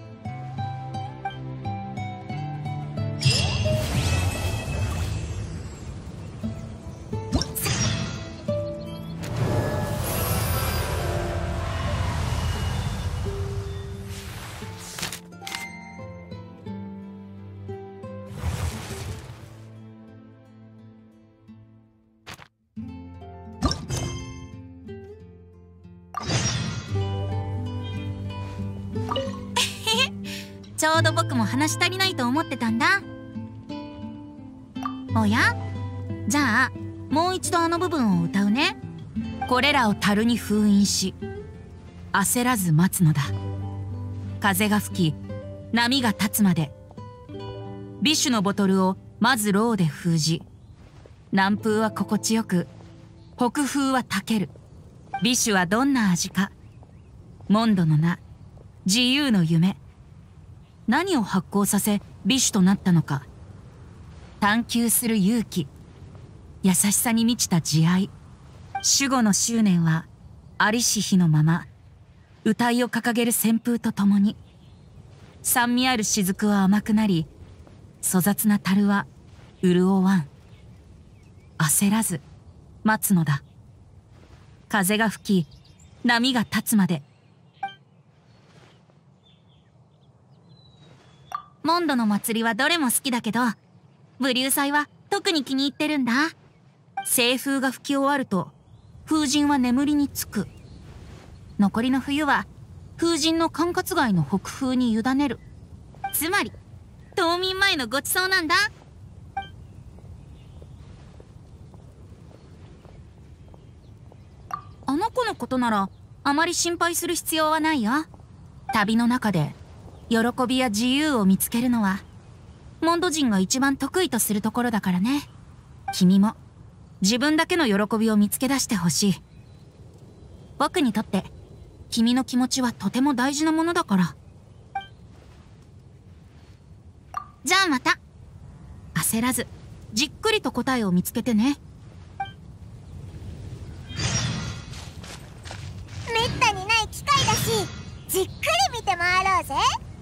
ちょうど僕も話足りないと思ってたんだ。おや？じゃあもう一度あの部分を歌うね。これらを樽に封印し、焦らず待つのだ。風が吹き、波が立つまで。ビシュのボトルをまずローで封じ、南風は心地よく、北風はたける。ビシュはどんな味か。モンドの名、自由の夢。何を発酵させビシュとなったのか。探求する勇気、優しさに満ちた慈愛。守護の執念はありし日のまま、歌いを掲げる旋風とともに。酸味ある雫は甘くなり、粗雑な樽は潤わん。焦らず待つのだ。風が吹き、波が立つまで。モンドの祭りはどれも好きだけど、ブリュー祭は特に気に入ってるんだ。西風が吹き終わると、風神は眠りにつく。残りの冬は、風神の管轄外の北風に委ねる。つまり、冬眠前のごちそうなんだ。あの子のことなら、あまり心配する必要はないよ。旅の中で、喜びや自由を見つけるのは、モンド人が一番得意とするところだからね。君も、自分だけの喜びを見つけ出してほしい。僕にとって、君の気持ちはとても大事なものだから。じゃあまた。焦らず、じっくりと答えを見つけてね。 めったにない機会だし、じっくり見て回ろうぜ。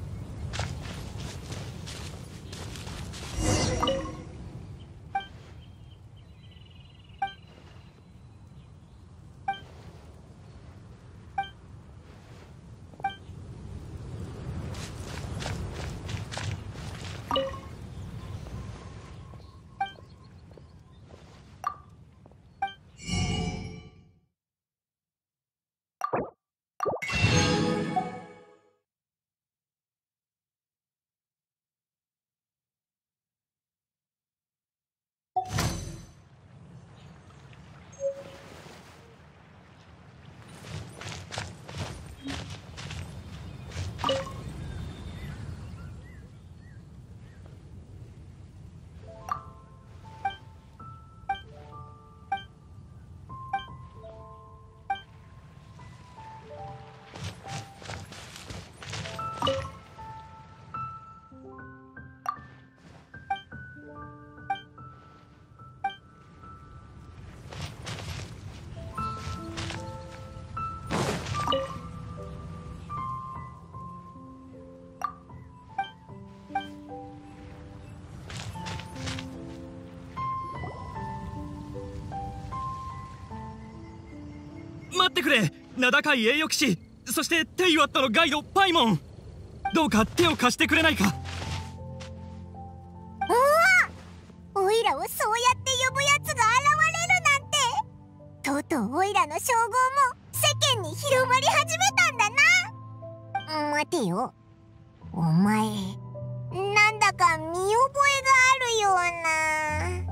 待ってくれ、名高い栄誉騎士、そしてテイワットのガイドパイモン。どうか手を貸してくれないか。 おお、オイラをそうやって呼ぶやつが現れるなんて。とうとうオイラの称号も世間に広まり始めたんだな。待てよ、お前なんだか見覚えがあるような。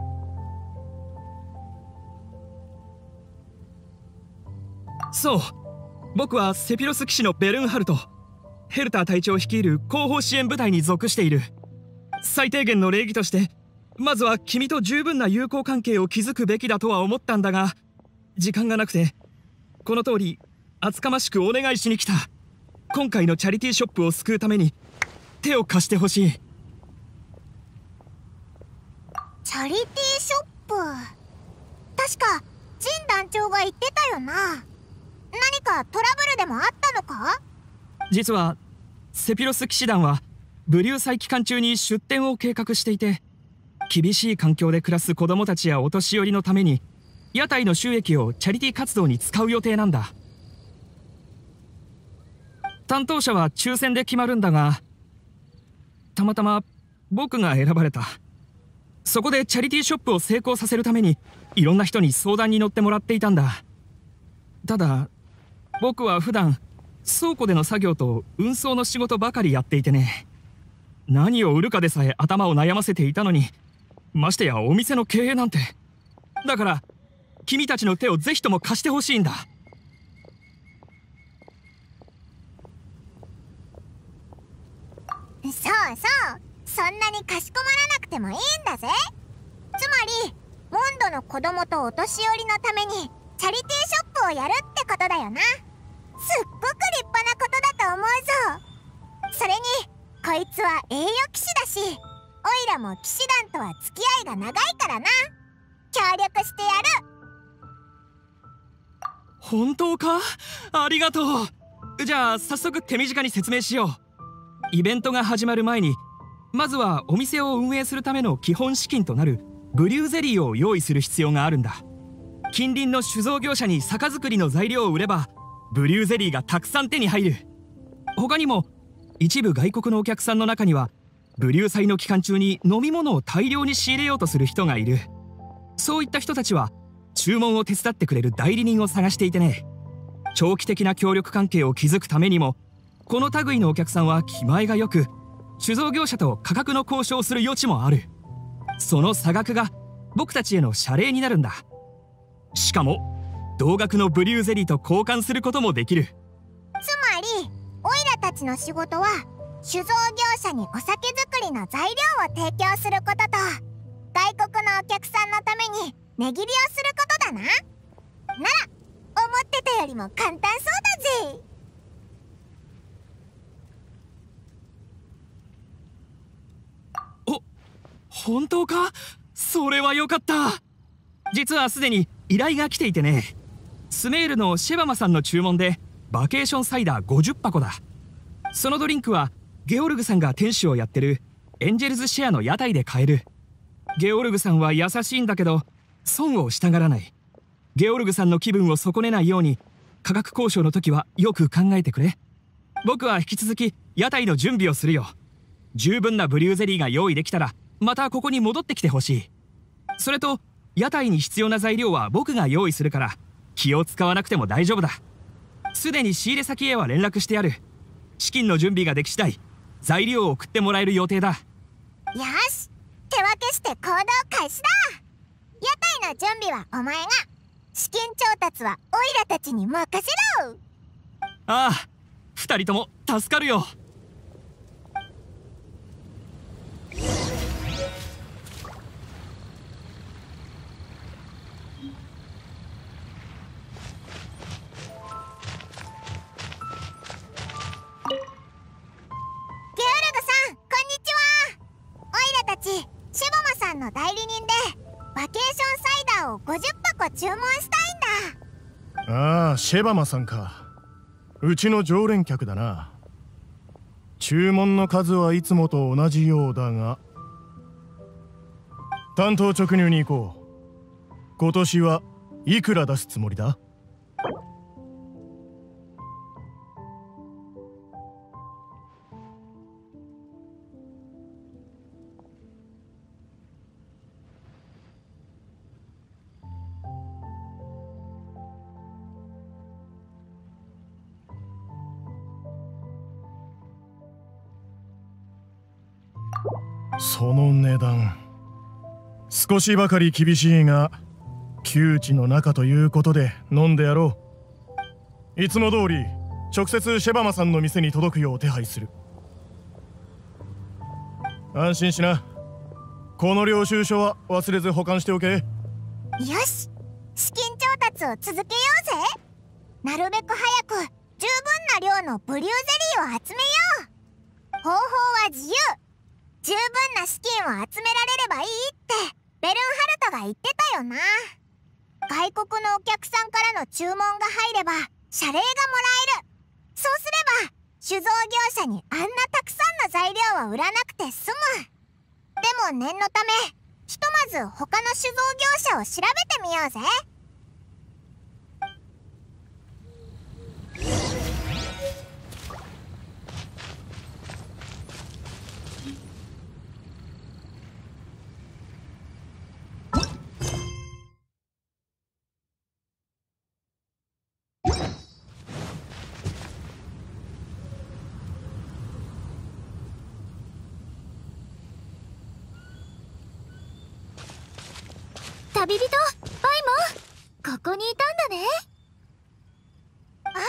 そう、僕はセピロス騎士のベルンハルト。ヘルター隊長率いる後方支援部隊に属している。最低限の礼儀として、まずは君と十分な友好関係を築くべきだとは思ったんだが、 時間がなくて、この通り厚かましくお願いしに来た。今回のチャリティーショップを救うために手を貸してほしい。 チャリティーショップ、確かジン団長が言ってたよな。何かトラブルでもあったのか？ 実はセピロス騎士団はブリュー祭期間中に出店を計画していて、厳しい環境で暮らす子供たちやお年寄りのために屋台の収益をチャリティー活動に使う予定なんだ。担当者は抽選で決まるんだが、たまたま僕が選ばれた。そこでチャリティーショップを成功させるためにいろんな人に相談に乗ってもらっていたんだ。ただ僕は普段倉庫での作業と運送の仕事ばかりやっていてね、何を売るかでさえ頭を悩ませていたのに、ましてやお店の経営なんて。だから君たちの手をぜひとも貸してほしいんだ。 そうそう、そんなにかしこまらなくてもいいんだぜ。つまりモンドの子供とお年寄りのためにチャリティーショップをやるってことだよな。すっごく立派なことだと思うぞ。それにこいつは栄誉騎士だし、オイラも騎士団とは付き合いが長いからな。協力してやる。 本当か？ありがとう。じゃあ早速手短に説明しよう。イベントが始まる前に、まずはお店を運営するための基本資金となるブリューゼリーを用意する必要があるんだ。近隣の酒造業者に酒造りの材料を売ればブリューゼリーがたくさん手に入る。他にも一部外国のお客さんの中にはブリュー祭の期間中に飲み物を大量に仕入れようとする人がいる。そういった人たちは注文を手伝ってくれる代理人を探していてね、長期的な協力関係を築くためにもこの類のお客さんは気前がよく、酒造業者と価格の交渉をする余地もある。その差額が僕たちへの謝礼になるんだ。しかも同額のブリューゼリーと交換することもできる。 つまりオイラたちの仕事は酒造業者にお酒作りの材料を提供することと、外国のお客さんのために値切りをすることだな。なら思ってたよりも簡単そうだぜ。 本当か？それはよかった。実はすでに依頼が来ていてね、スメールのシェバマさんの注文でバケーションサイダーごじゅっぱこだ。そのドリンクはゲオルグさんが店主をやってるエンジェルズシェアの屋台で買える。ゲオルグさんは優しいんだけど損をしたがらない。ゲオルグさんの気分を損ねないように価格交渉の時はよく考えてくれ。僕は引き続き屋台の準備をするよ。十分なブリューゼリーが用意できたらまたここに戻ってきてほしい。それと屋台に必要な材料は僕が用意するから気を使わなくても大丈夫だ。すでに仕入れ先へは連絡してある。資金の準備ができ次第材料を送ってもらえる予定だ。 よし、手分けして行動開始だ。屋台の準備はお前が、資金調達はオイラたちに任せろ。 ああ、二人とも助かるよ。 シェバマさんの代理人でバケーションサイダーをごじゅっぱこ注文したいんだ。 ああ、シェバマさんか。うちの常連客だな。注文の数はいつもと同じようだが、担当直入に行こう。今年はいくら出すつもりだ？その値段、少しばかり厳しいが窮地の中ということで飲んでやろう。いつも通り直接シェバマさんの店に届くよう手配する。安心しな。この領収書は忘れず保管しておけ。 よし、資金調達術を続けようぜ。なるべく早く十分な量のブリューゼリーを集めよう。方法は自由。十分な資金を集められればいいってベルンハルトが言ってたよな。外国のお客さんからの注文が入れば謝礼がもらえる。そうすれば酒造業者にあんなたくさんの材料は売らなくて済む。でも念のためひとまず他の酒造業者を調べてみようぜ。 旅人パイモン、ここにいたんだね。 あ、バーバ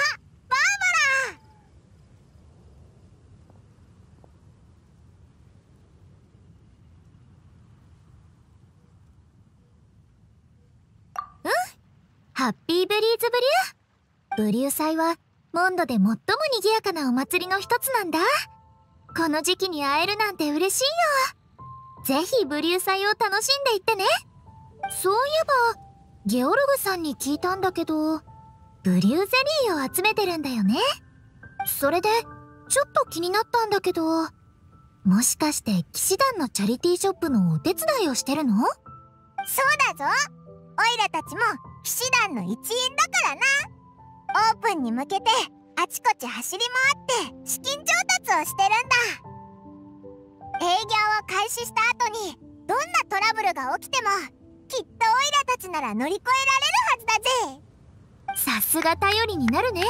ラ。うん、ハッピーブリーズブリュー。ブリュー祭はモンドで最も賑やかなお祭りの一つなんだ。この時期に会えるなんて嬉しいよ。ぜひブリュー祭を楽しんでいってね。そういえばゲオルグさんに聞いたんだけど、ブリューゼリーを集めてるんだよね。それでちょっと気になったんだけど、もしかして騎士団のチャリティーショップのお手伝いをしてるの？ そうだぞ。オイラたちも騎士団の一員だからな。オープンに向けてあちこち走り回って資金調達をしてるんだ。営業を開始した後にどんなトラブルが起きてもきっとオイラたちなら乗り越えられるはずだぜ。 さすが頼りになるね。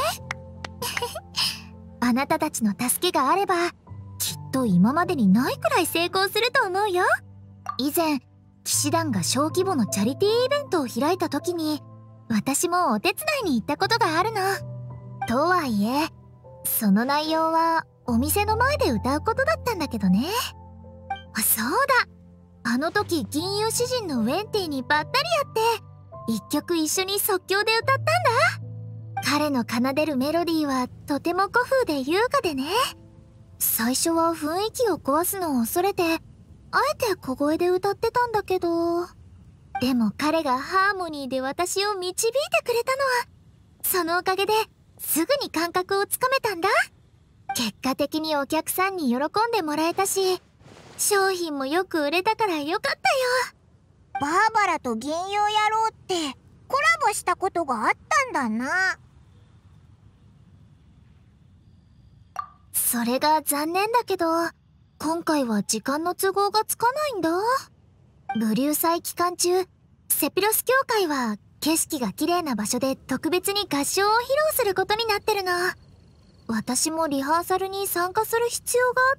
あなたたちの助けがあればきっと今までにないくらい成功すると思うよ。以前騎士団が小規模のチャリティーイベントを開いた時に私もお手伝いに行ったことがあるの。とはいえその内容はお店の前で歌うことだったんだけどね。そうだ、あの時銀融詩人のウェンティにばったり会って一曲一緒に即興で歌ったんだ。彼の奏でるメロディーはとても古風で優雅でね。最初は雰囲気を壊すのを恐れてあえて小声で歌ってたんだけど、でも彼がハーモニーで私を導いてくれたのはそのおかげですぐに感覚をつかめたんだ。結果的にお客さんに喜んでもらえたし商品もよく売れたからよかったよ。 バーバラと銀融野郎ってコラボしたことがあったんだな。 それが残念だけど今回は時間の都合がつかないんだ。ブリュー祭期間中セピロス教会は景色が綺麗な場所で特別に合唱を披露することになってるの。私もリハーサルに参加する必要があって。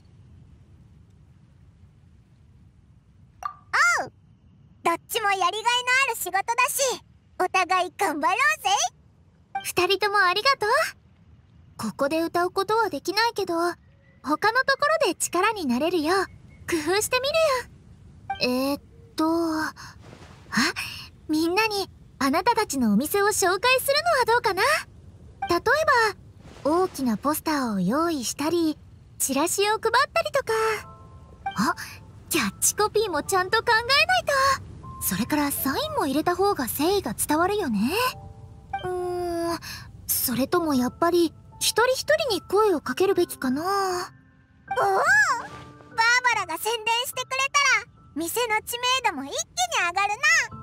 おう、どっちもやりがいのある仕事だしお互い頑張ろうぜ。 二人ともありがとう。ここで歌うことはできないけど他のところで力になれるよう工夫してみるよ。えー、っとあみんなにあなたたちのお店を紹介するのはどうかな。例えば大きなポスターを用意したりチラシを配ったりとか、あキャッチコピーもちゃんと考えないと。それからサインも入れた方が誠意が伝わるよね。うーんそれともやっぱり一人一人に声をかけるべきかな。おお、バーバラが宣伝してくれたら店の知名度も一気に上がるな。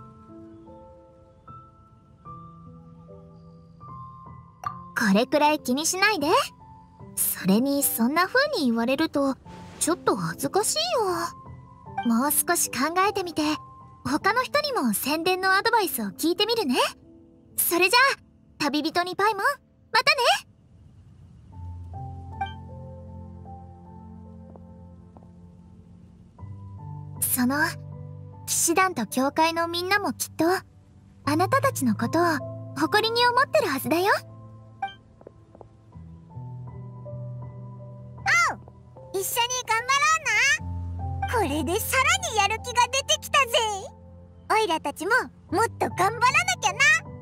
これくらい気にしないで。それにそんな風に言われるとちょっと恥ずかしいよ。もう少し考えてみて他の人にも宣伝のアドバイスを聞いてみるね。それじゃあ旅人にパイモン、またね。その騎士団と教会のみんなもきっとあなたたちのことを誇りに思ってるはずだよ。 おう、一緒に頑張ろうな。これでさらにやる気が出てきたぜ。オイラたちももっと頑張らなきゃな。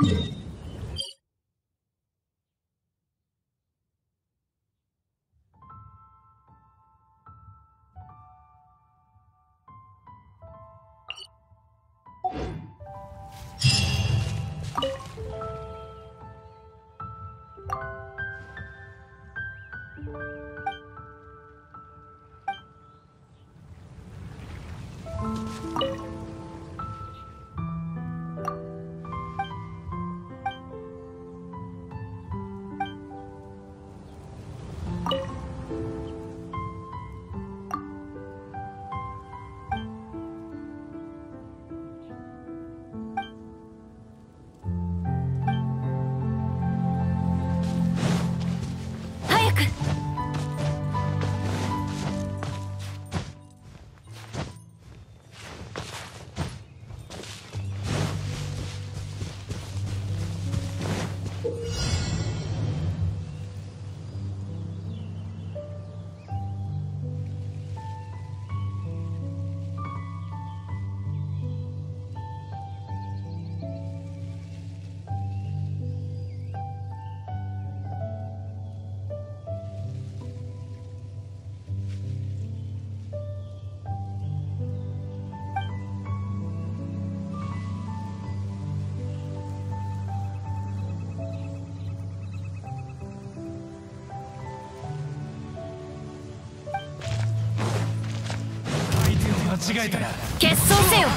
間違えたら決闘せよ。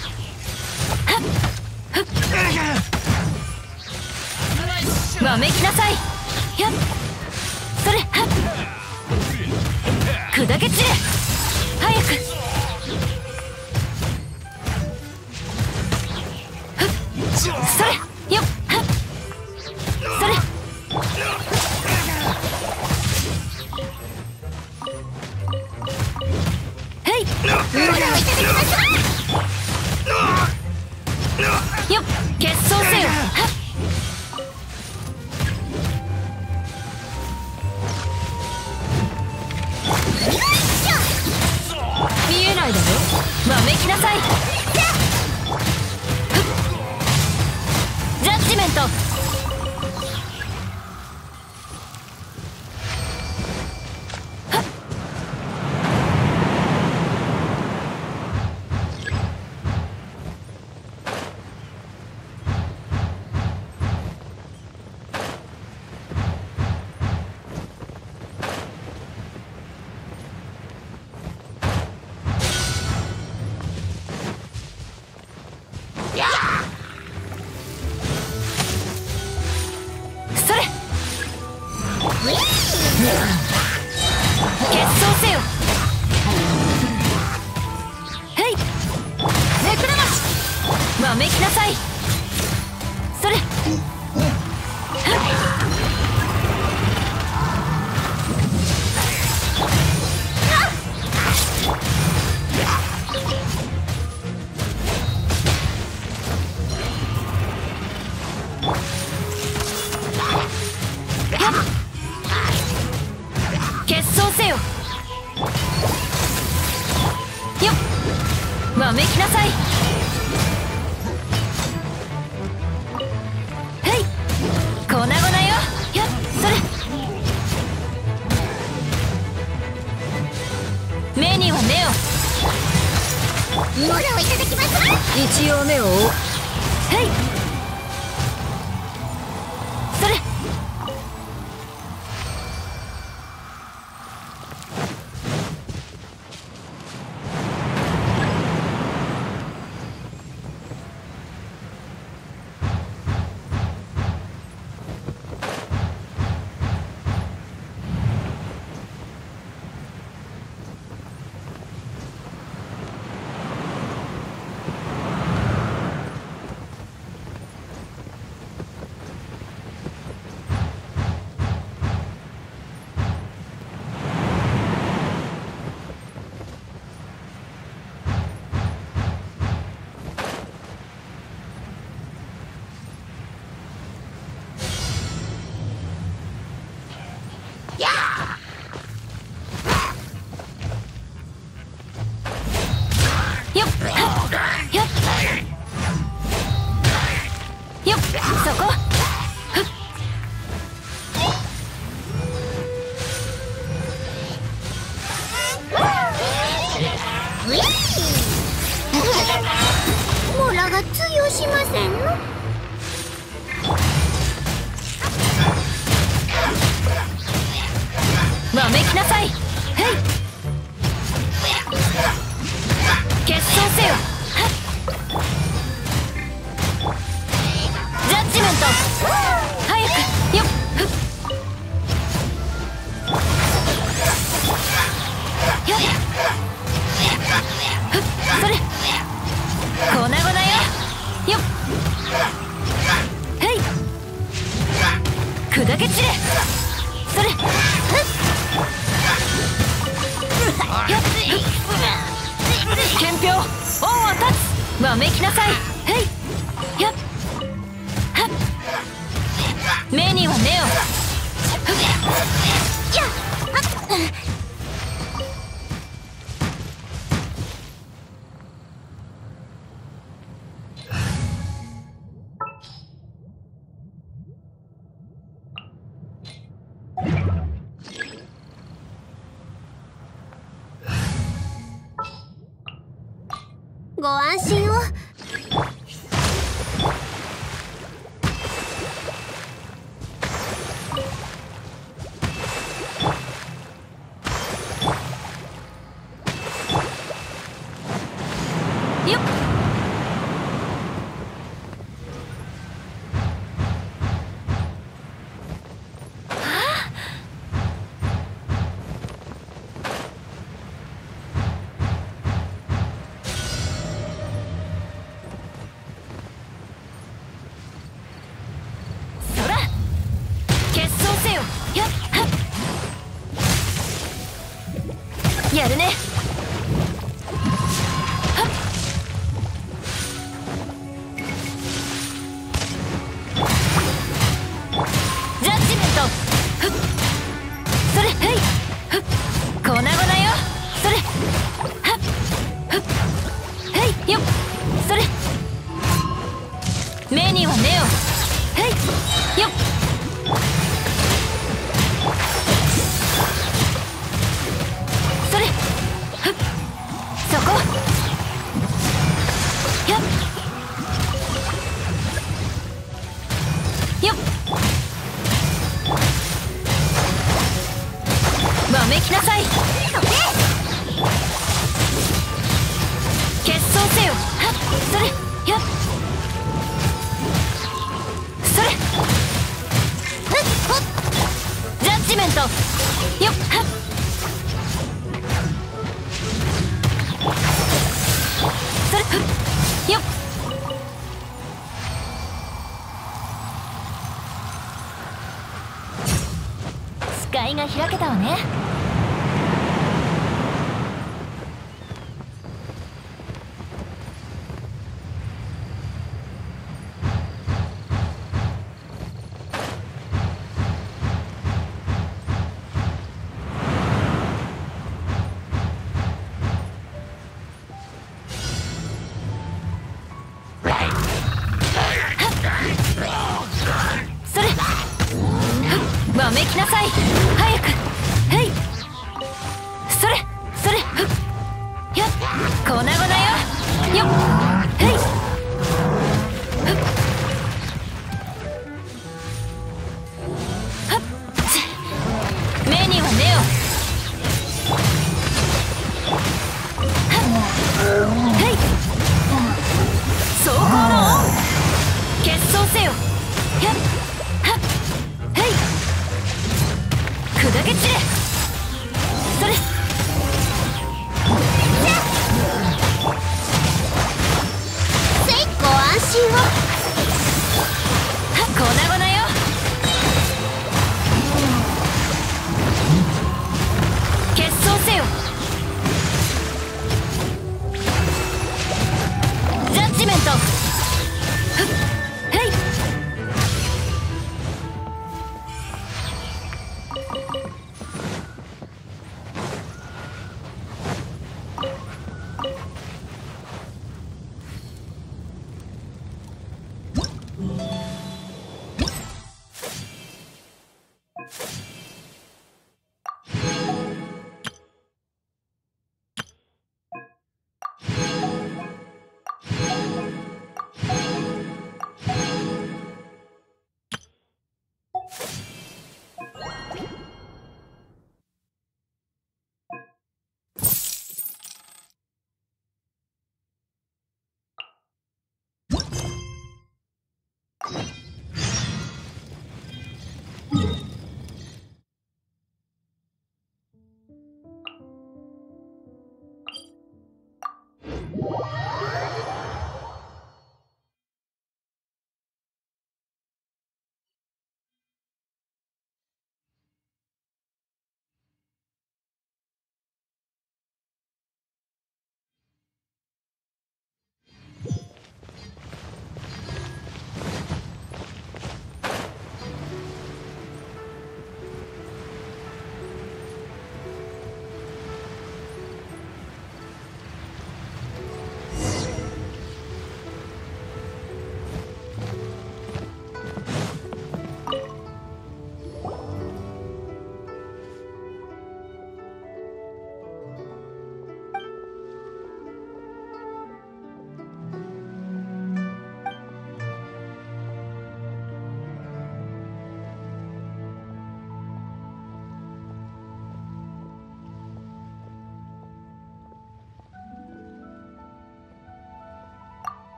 わめきなさい。やっそれはっ砕け散れ。早くそれよっはっそれはいよっ決闘せよ。はっ見えないだろ。わめきなさい。ジャッジメント。わめきなさい。それ決闘せよ。よっわめきなさい。粉々よ。やっそれ目には目を。 モラをいただきます。 一応目を追う。はいそれよっよっういモラが通用しませんの。 わめきなさい。へい、決勝せよ。ジャッジメント、早くよっ。よっ、それ粉々よ。よっ、へい、砕け散れ。それ、よっ、憲兵恩を断つ。わめきなさい。へい、やっ、はっ、目には目を。やっ、はっ、 ご安心を。 よっ、そら決勝せよ。やっ、はっ、やるね。はっ、ジャッジメント、ふっ、それ、へい、ふっ、粉々よ。それ、はっ、ふっ、へい、よっ、それ、目には目を。へい、よっ、それ、ふっ、そこ、やっ、よっ、わめきなさい。決勝せよ。はっ、それ、やっ、それ、ふっ、ほっ、ジャッジメント、よっ、はっ、それ、ふっ、よっ、視界が開けたわね。それ、ふっ、わめきなさい。早く、へい。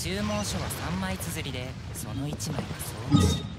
注文書はさんまい綴りで、そのいちまいは総無視。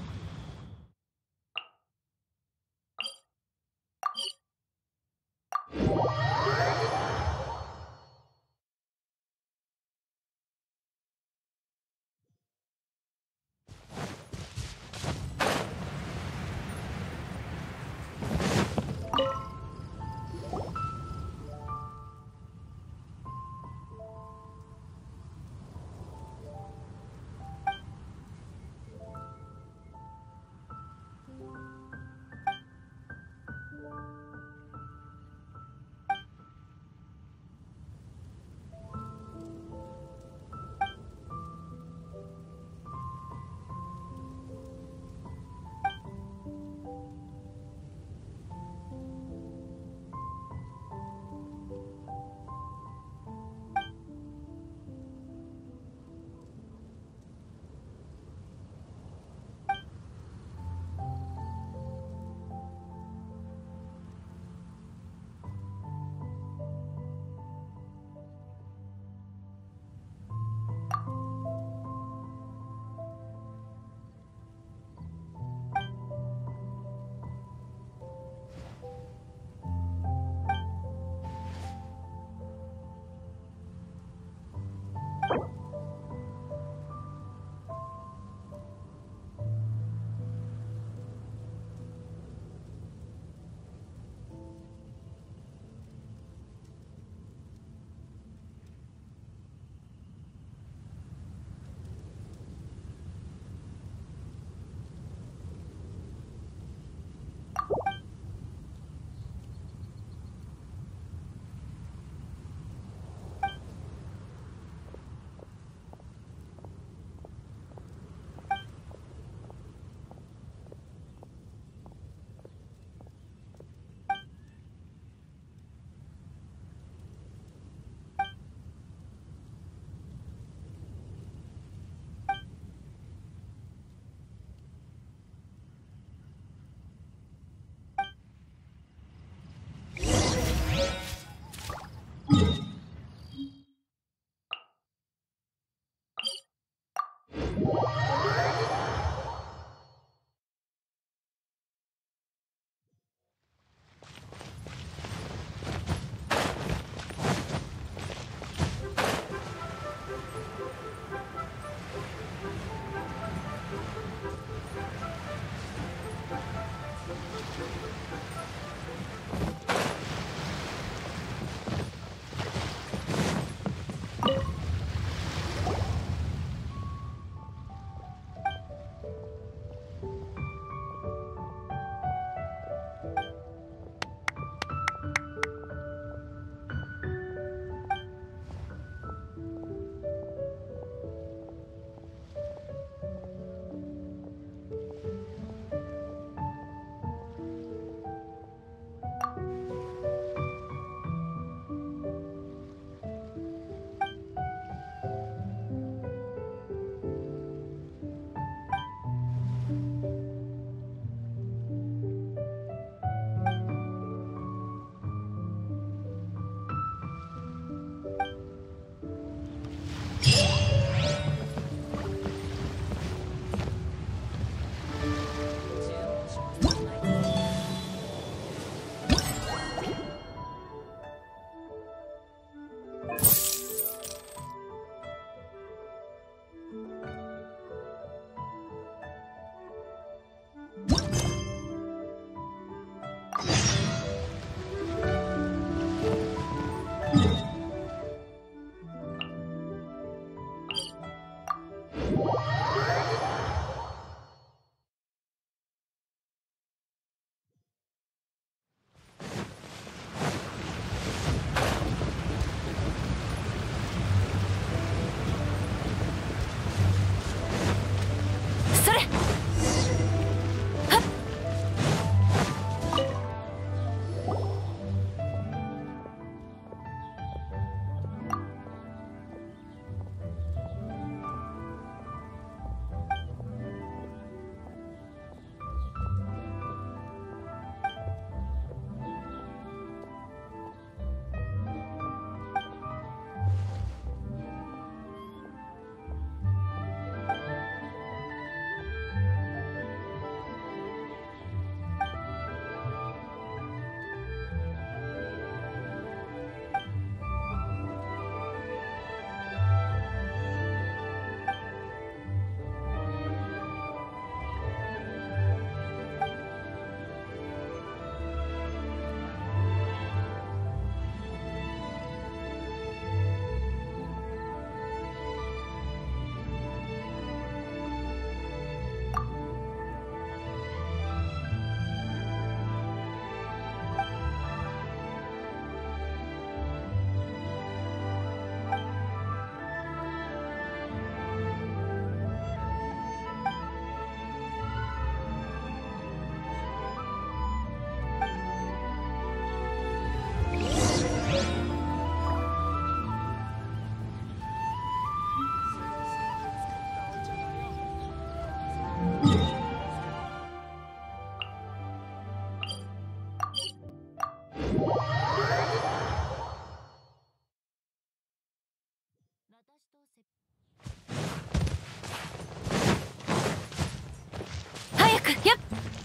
早くやっ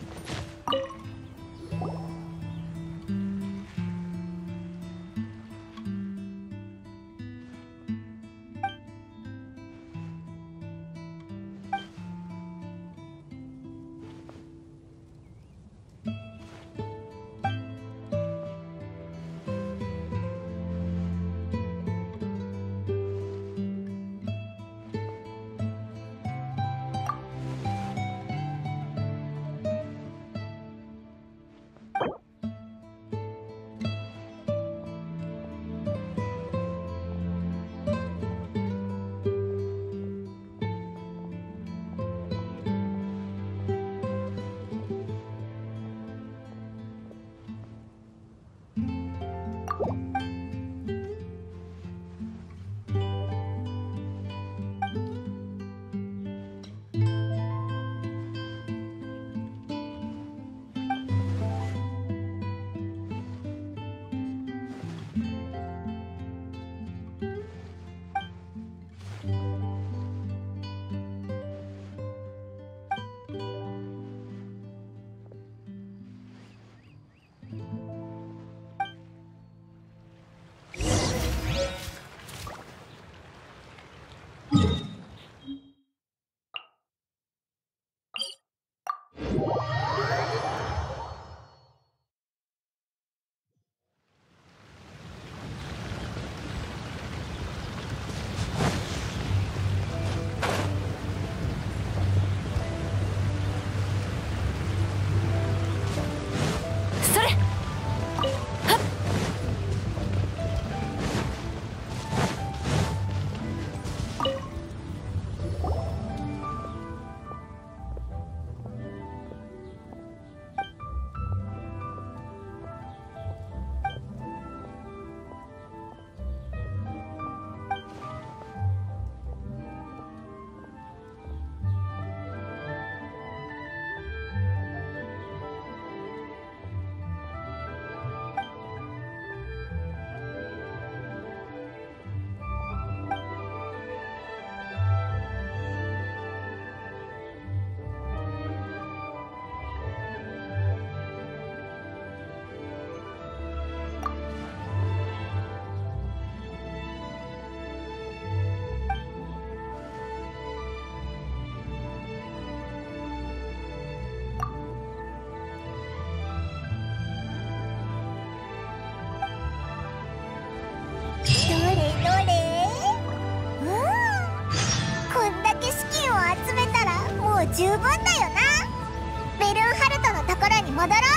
十分だよな。ベルンハルトのところに戻ろうぜ。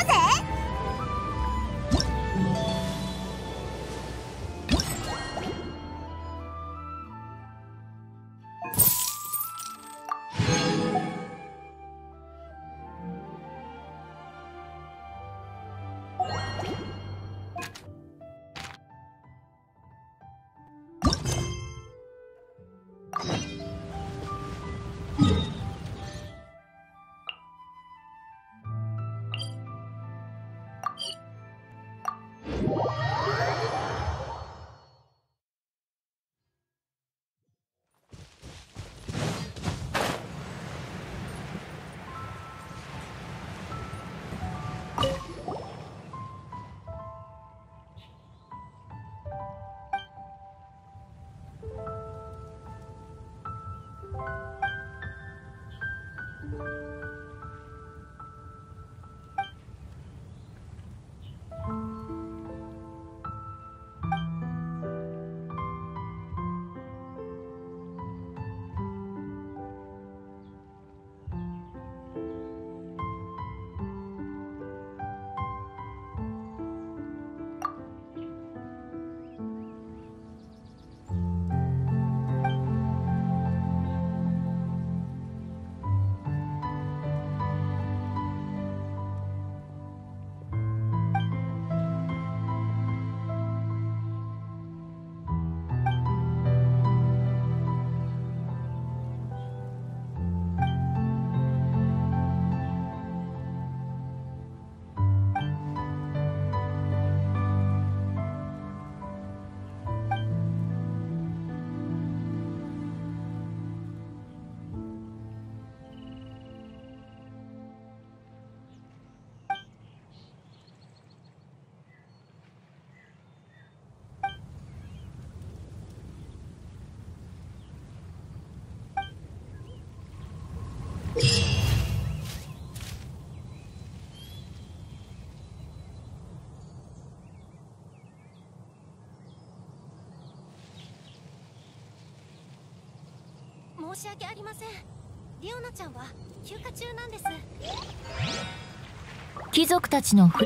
申し訳ありません。リオナちゃんは休暇中なんです。 貴族たちのふ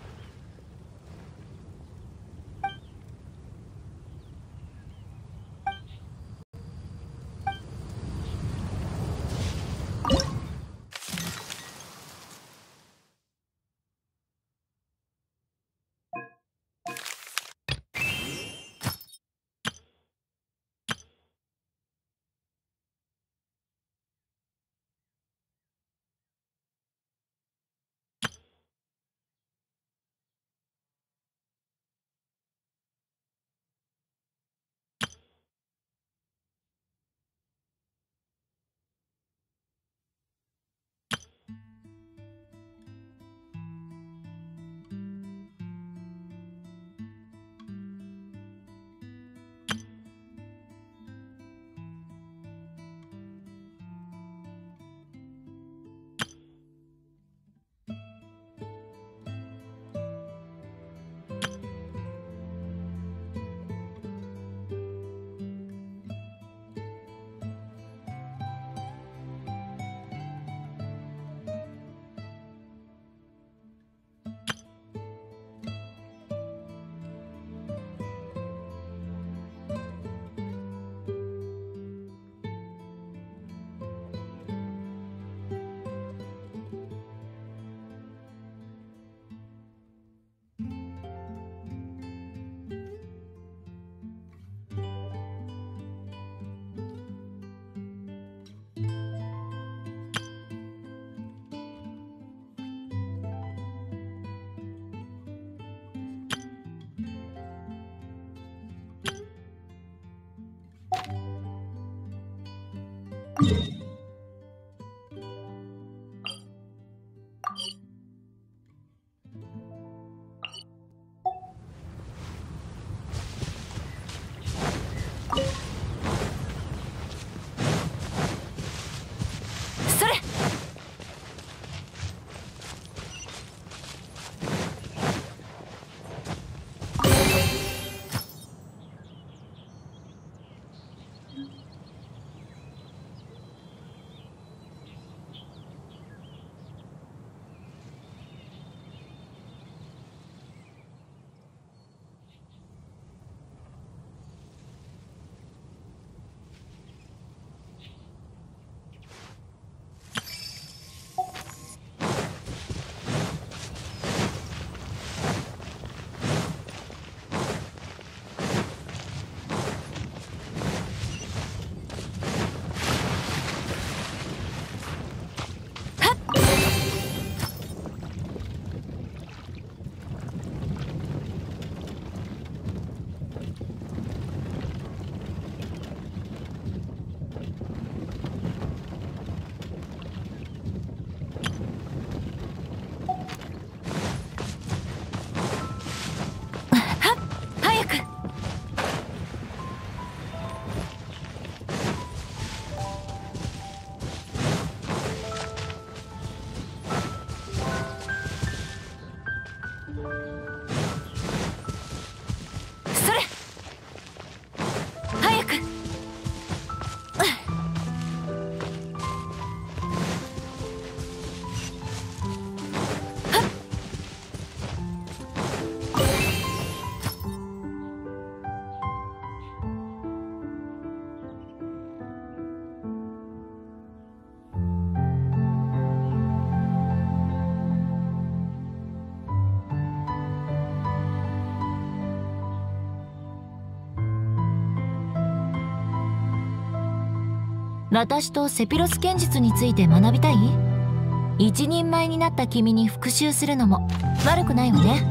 私とセピロス剣術について学びたい？一人前になった君に復習するのも悪くないわね。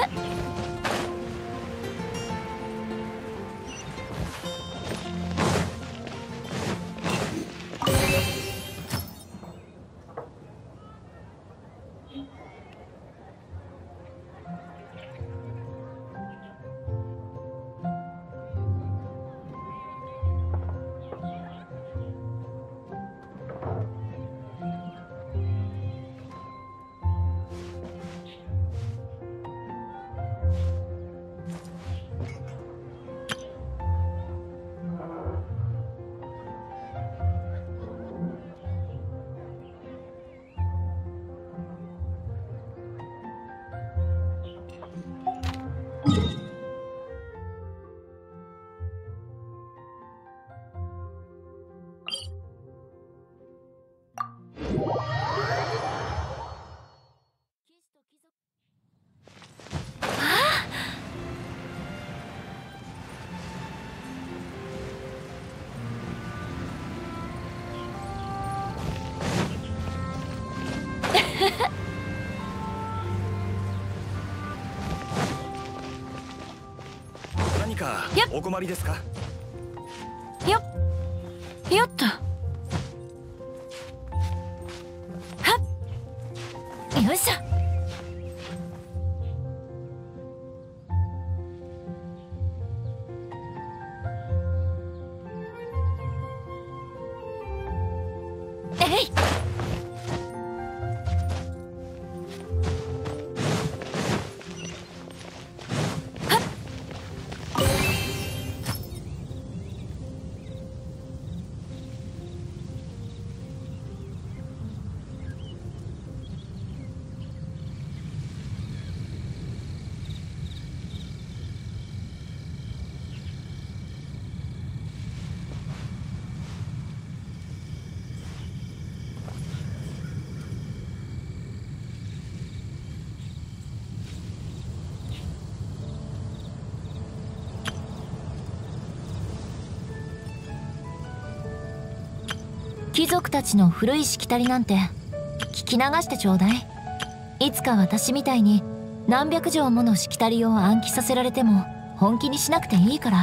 何かお困りですか？ よっよっと、はっ、よいしょ。えい。貴族たちの古いしきたりなんて聞き流してちょうだい。いつか私みたいに何百条ものしきたりを暗記させられても本気にしなくていいから。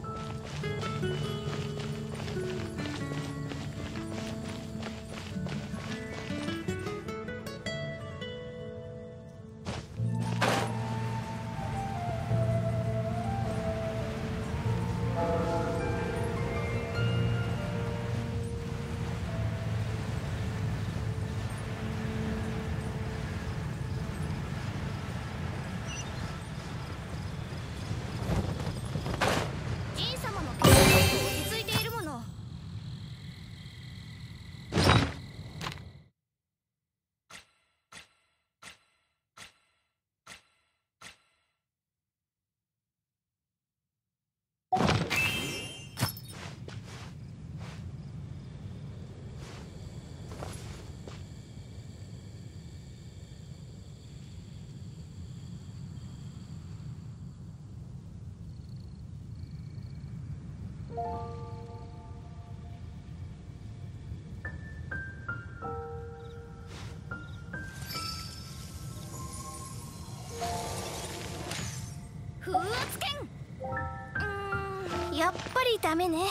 風圧剣。うーん、やっぱりダメね。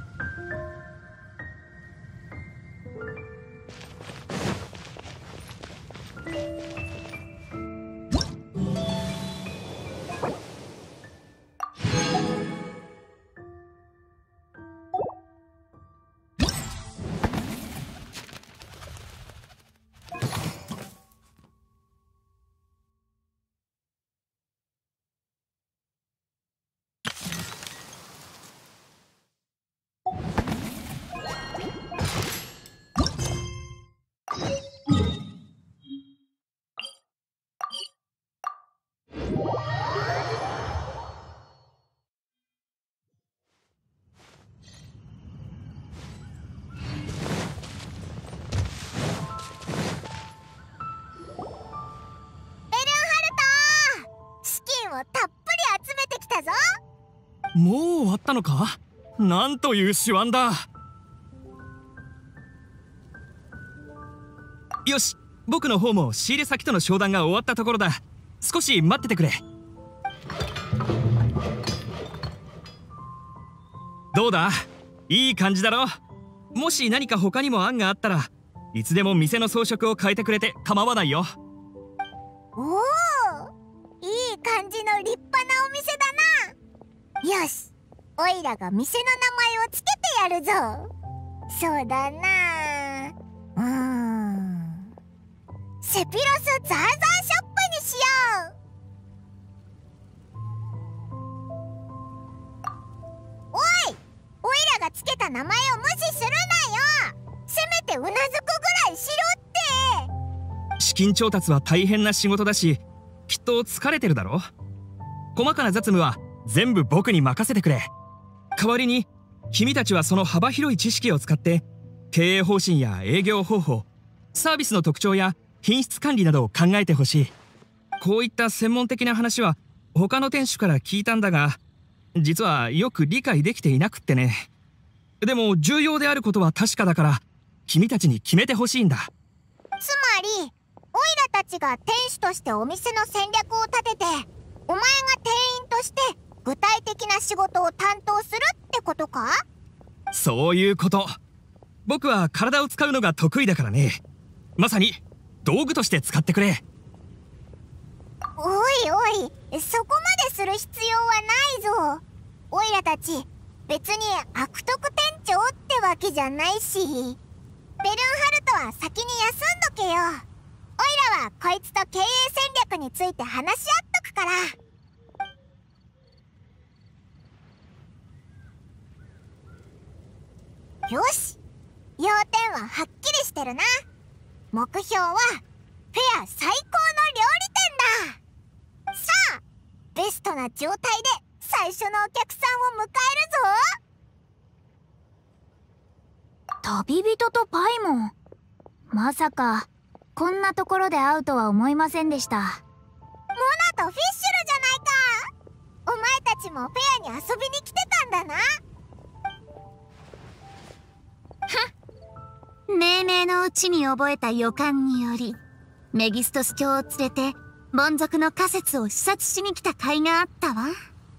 たっぷり集めてきたぞ。 もう終わったのか？なんという手腕だ。よし、僕の方も仕入れ先との商談が終わったところだ。 少し待っててくれ。どうだ、いい感じだろ。もし何か他にも案があったらいつでも店の装飾を変えてくれて構わないよ。 おお、いい感じの立派なお店だな。よし、おいらが店の名前をつけてやるぞ。そうだな、うーん、セピロスザーザーショップにしよう。おい、おいらがつけた名前を無視するなよ。せめてうなずくぐらいしろって。 資金調達は大変な仕事だし、きっと疲れてるだろ。細かな雑務は全部僕に任せてくれ。代わりに君たちはその幅広い知識を使って経営方針や営業方法、サービスの特徴や品質管理などを考えてほしい。こういった専門的な話は他の店主から聞いたんだが、実はよく理解できていなくってね。でも重要であることは確かだから君たちに決めてほしいんだ。 つまりオイラたちが店主としてお店の戦略を立てて、お前が店員として具体的な仕事を担当するってことか？ そういうこと。僕は体を使うのが得意だからね。まさに道具として使ってくれ。 おいおい、そこまでする必要はないぞ。オイラたち別に悪徳店長ってわけじゃないし、ベルンハルトは先に休んどけよ。オイラはこいつと経営戦略について話し合っとくから。よし、要点ははっきりしてるな。目標はフェア最高の料理店だ。さあ、ベストな状態で最初のお客さんを迎えるぞ。 旅人とパイモン、まさかこんなところで会うとは思いませんでした。 モナとフィッシュルじゃないか。お前たちもフェアに遊びに来てたんだな。 命名のうちに覚えた予感により、メギストス卿を連れて凡俗の仮説を視察しに来た甲斐があったわ。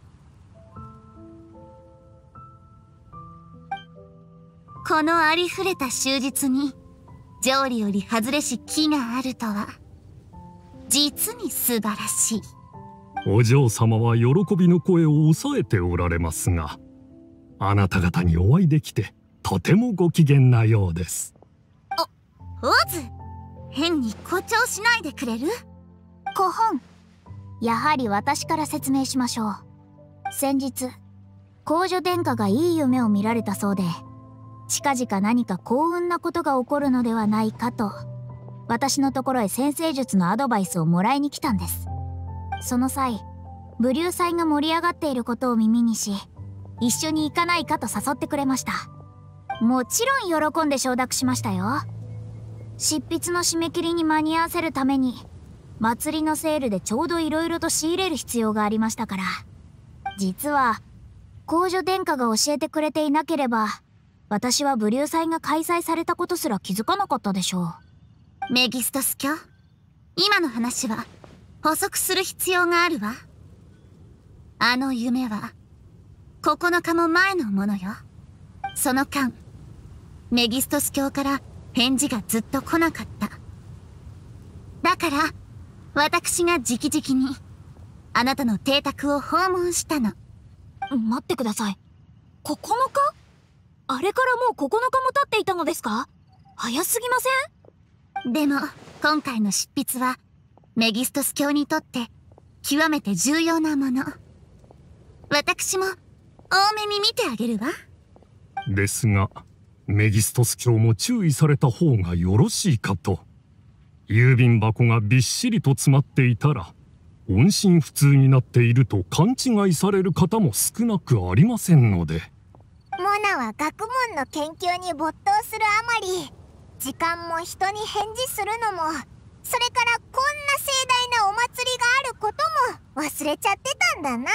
このありふれた終日に条理より外れし木があるとは実に素晴らしい。 お嬢様は喜びの声を抑えておられますが、あなた方にお会いできてとてもご機嫌なようです。 お、オズ、変に誇張しないでくれる？ 古本、やはり私から説明しましょう。先日皇女殿下がいい夢を見られたそうで、近々何か幸運なことが起こるのではないかと私のところへ占星術のアドバイスをもらいに来たんです。その際、武竜祭が盛り上がっていることを耳にし、一緒に行かないかと誘ってくれました。もちろん喜んで承諾しましたよ。執筆の締め切りに間に合わせるために祭りのセールでちょうどいろいろと仕入れる必要がありましたから。実は皇女殿下が教えてくれていなければ、私は武竜祭が開催されたことすら気づかなかったでしょう。メギストス卿、今の話は補足する必要があるわ。あの夢はここのかも前のものよ。その間メギストス卿から返事がずっと来なかった。だから私が直々にあなたの邸宅を訪問したの。 待ってください。ここのか？あれからもうここのかも経っていたのですか？早すぎません？でも今回の執筆はメギストス卿にとって極めて重要なもの。私も大目に見てあげるわ。 ですがメギストス卿も注意された方がよろしいかと。郵便箱がびっしりと詰まっていたら音信不通になっていると勘違いされる方も少なくありませんので。 モナは学問の研究に没頭するあまり、時間も人に返事するのも、それからこんな盛大なお祭りがあることも忘れちゃってたんだな。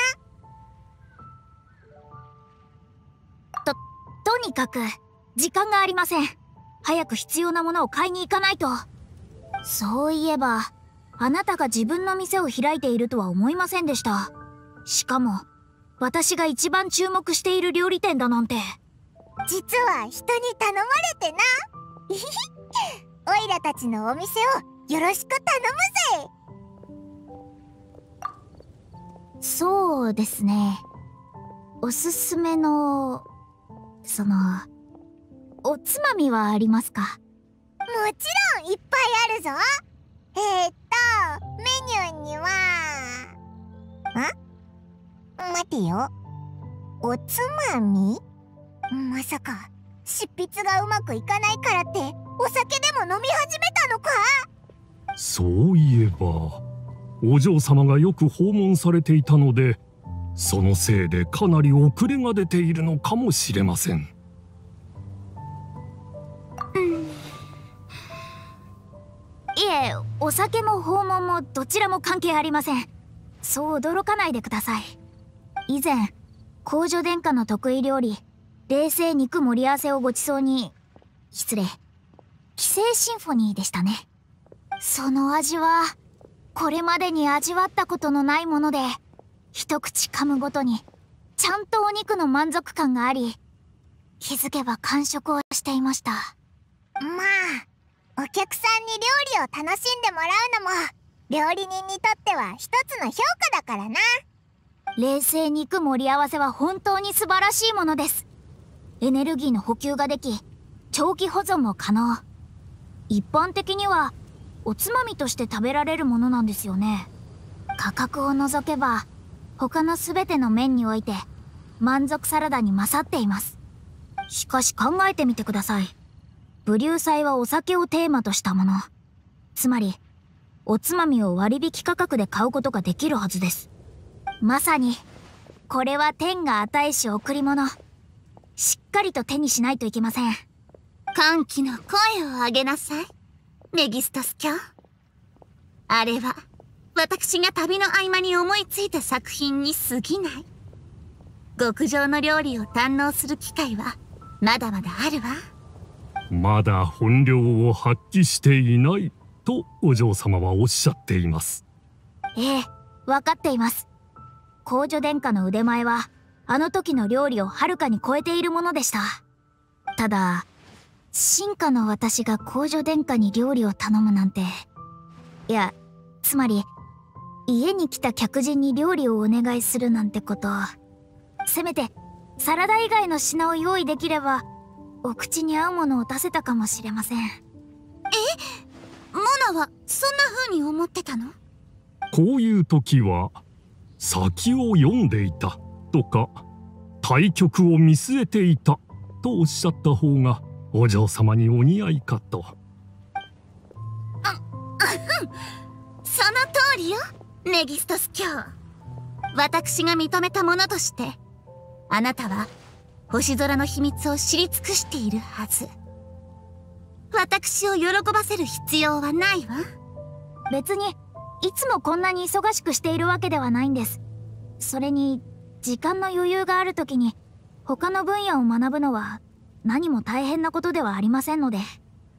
と、とにかく時間がありません。早く必要なものを買いに行かないと。そういえばあなたが自分の店を開いているとは思いませんでした。しかも私が一番注目している料理店だなんて。 実は人に頼まれてな。オイラたちのお店をよろしく頼むぜ。 そうですね。おすすめのそのおつまみはありますか？ もちろんいっぱいあるぞ。えー、っとメニューにはん待てよ、おつまみ？まさか執筆がうまくいかないからってお酒でも飲み始めたのか？ そういえばお嬢様がよく訪問されていたので、そのせいでかなり遅れが出ているのかもしれません。 うん、いえ、お酒も訪問もどちらも関係ありません。そう驚かないでください。以前公女殿下の得意料理冷製肉盛り合わせをごちそうに、失礼、寄生シンフォニーでしたね。その味はこれまでに味わったことのないもので、一口噛むごとにちゃんとお肉の満足感があり、気づけば完食をしていました。まあお客さんに料理を楽しんでもらうのも料理人にとっては一つの評価だからな。 冷製肉盛り合わせは本当に素晴らしいものです。エネルギーの補給ができ、長期保存も可能。一般的にはおつまみとして食べられるものなんですよね。価格を除けば他の全ての面において満足サラダに勝っています。しかし考えてみてください。ブリュー祭はお酒をテーマとしたもの。つまりおつまみを割引価格で買うことができるはずです。まさにこれは天が与えし贈り物。しっかりと手にしないといけません。 歓喜の声を上げなさい、メギストス卿。あれは私が旅の合間に思いついた作品に過ぎない。極上の料理を堪能する機会はまだまだあるわ。 まだ本領を発揮していないとお嬢様はおっしゃっています。 ええ、分かっています。公女殿下の腕前はあの時の料理をはるかに超えているものでした。ただ進化の私が公女殿下に料理を頼むなんて、いや、つまり家に来た客人に料理をお願いするなんてこと、せめてサラダ以外の品を用意できればお口に合うものを出せたかもしれません。え、 モナはそんな風に思ってたの？ こういう時は先を読んでいたとか対局を見据えていたとおっしゃった方がお嬢様にお似合いかと。 その通りよ、メギストス卿。私が認めたものとしてあなたは星空の秘密を知り尽くしているはず。私を喜ばせる必要はないわ。 別にいつもこんなに忙しくしているわけではないんです。それに時間の余裕がある時に他の分野を学ぶのは何も大変なことではありませんので。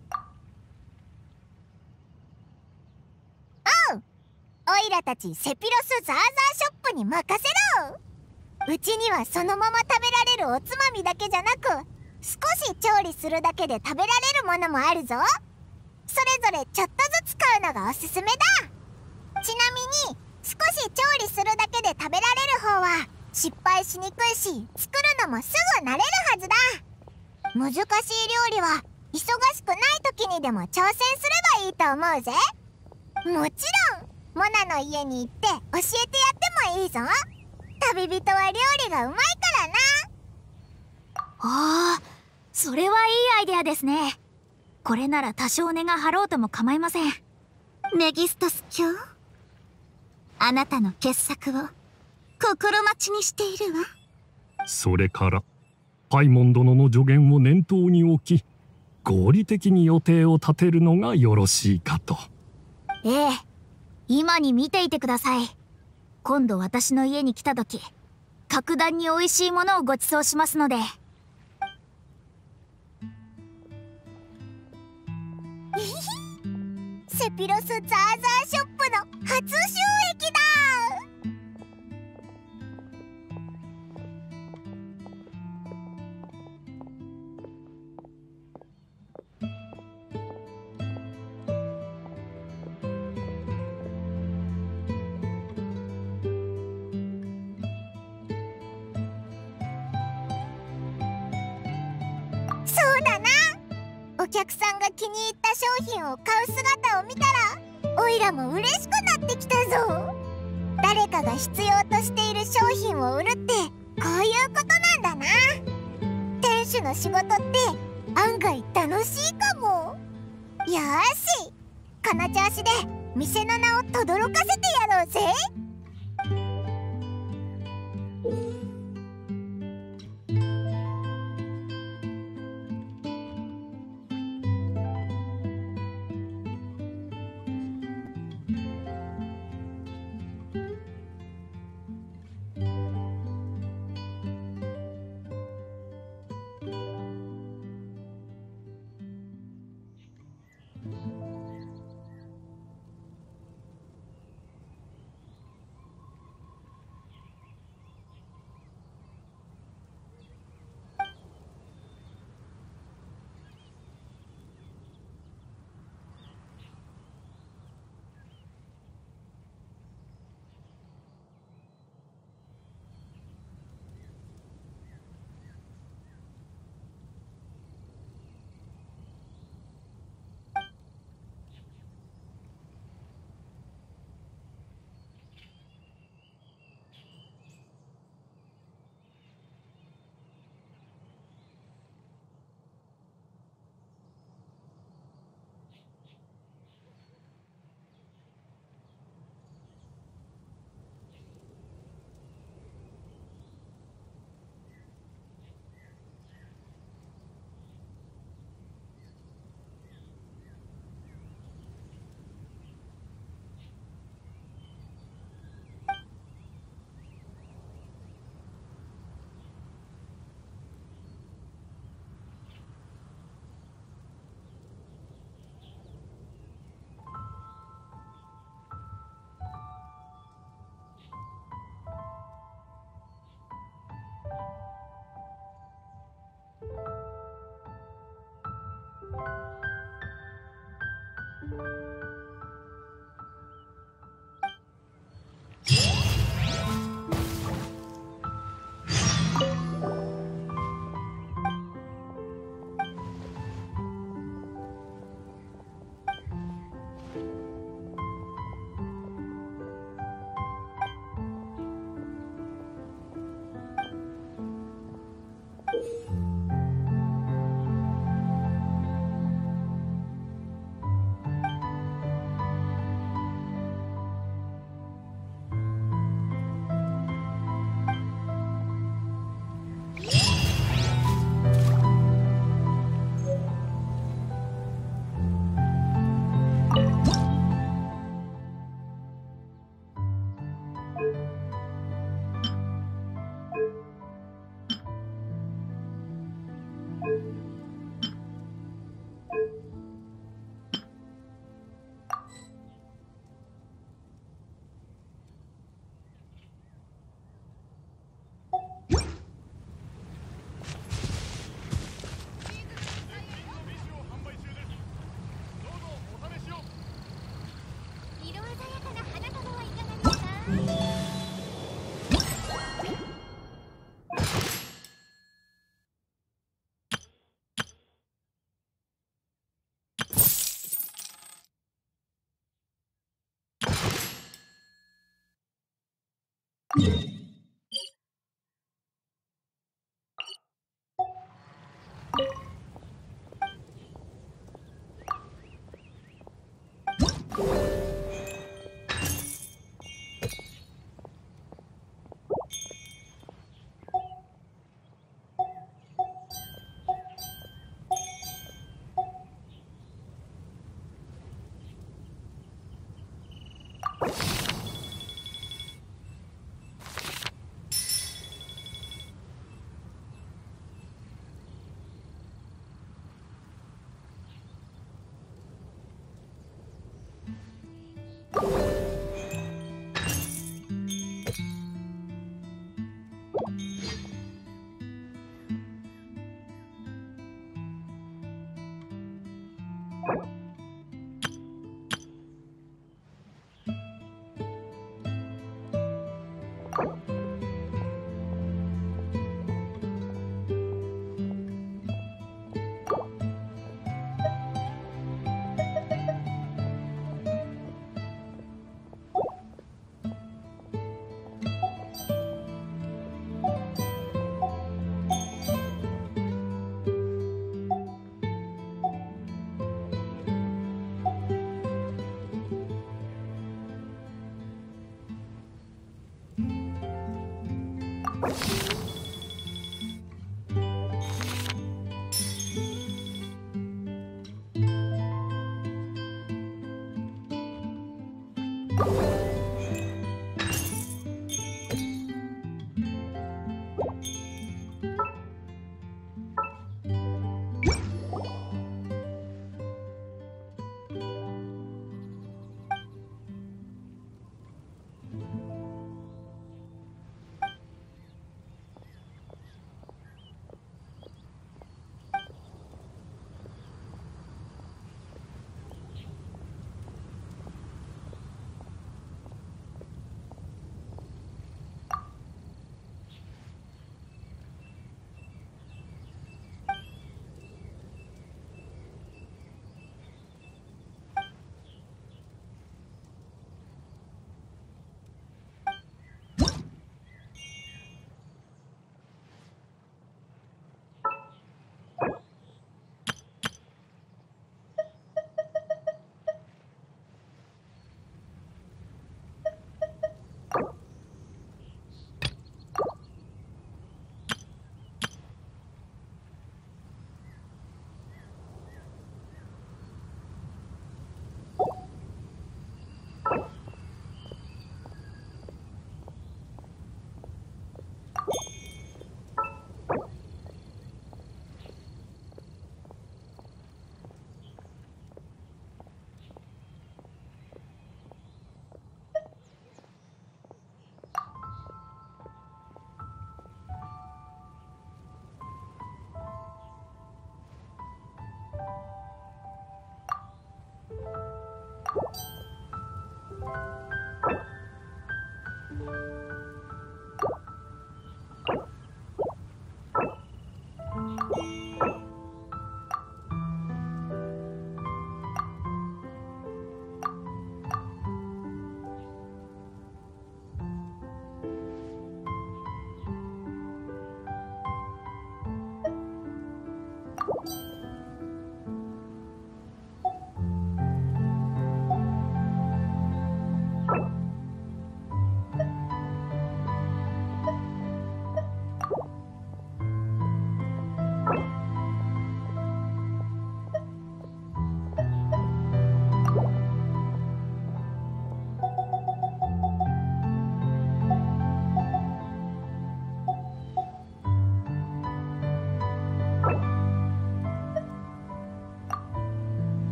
おう、オイラたちセピロスザーザーショップに任せろ。うちにはそのまま食べられるおつまみだけじゃなく、少し調理するだけで食べられるものもあるぞ。それぞれちょっとずつ買うのがおすすめだ。ちなみに少し調理するだけで食べられる方は失敗しにくいし、作るのもすぐ慣れるはずだ。難しい料理は忙しくない時にでも挑戦すればいいと思うぜ。もちろんモナの家に行って教えてやってもいいぞ。旅人は料理がうまいからな。 ああ、それはいいアイデアですね。これなら多少値が張ろうとも構いません。 メギストス卿、あなたの傑作を心待ちにしているわ。 それからパイモン殿の助言を念頭に置き、合理的に予定を立てるのがよろしいかと。 ええ、今に見ていてください。今度私の家に来た時、格段に美味しいものをご馳走しますので。 セピピロスザーザーショップの初収益だ。そうだな。お客さんが気に入った商品を買う姿を見たらオイラも嬉しくなってきたぞ。誰かが必要としている商品を売るってこういうことなんだな。店主の仕事って案外楽しいかも。よーし、この調子で店の名を轟かせてやろうぜ。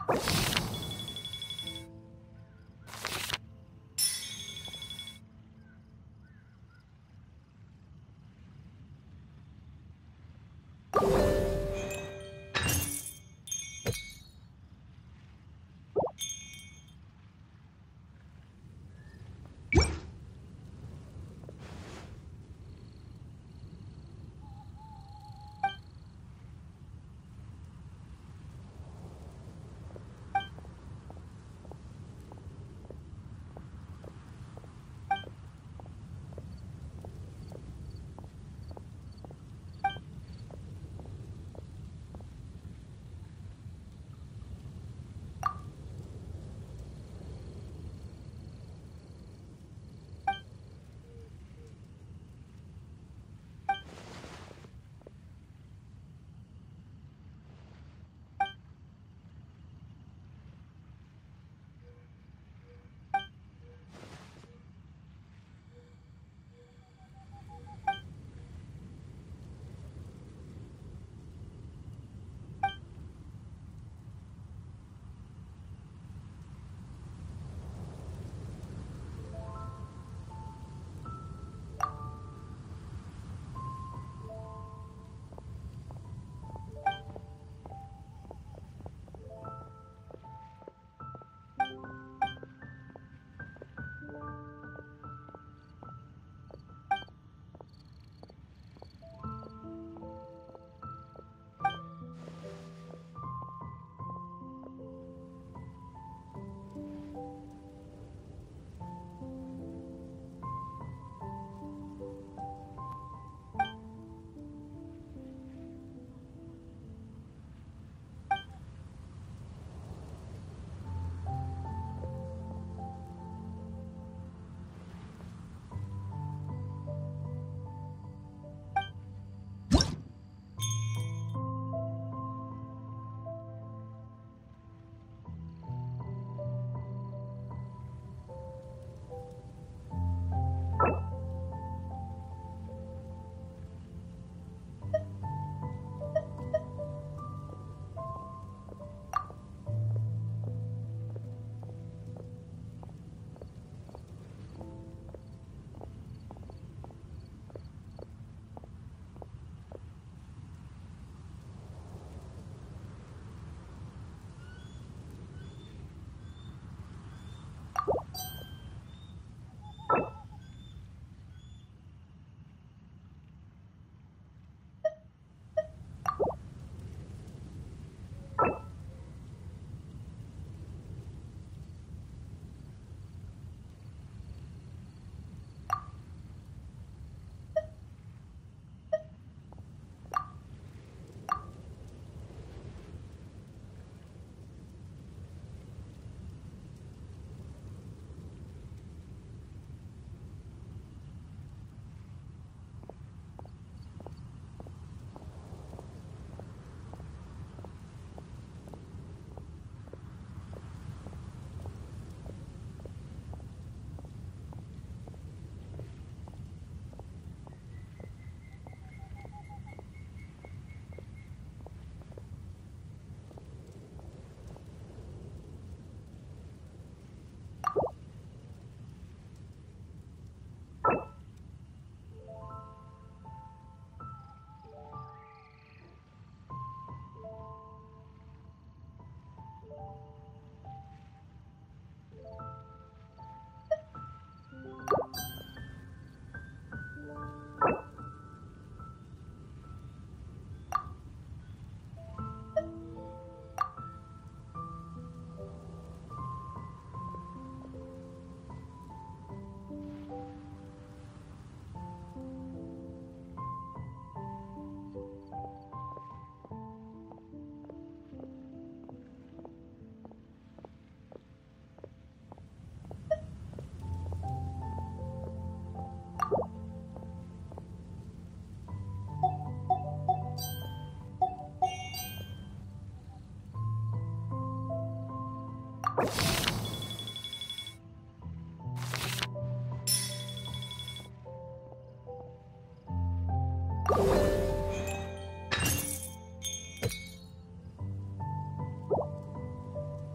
「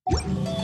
う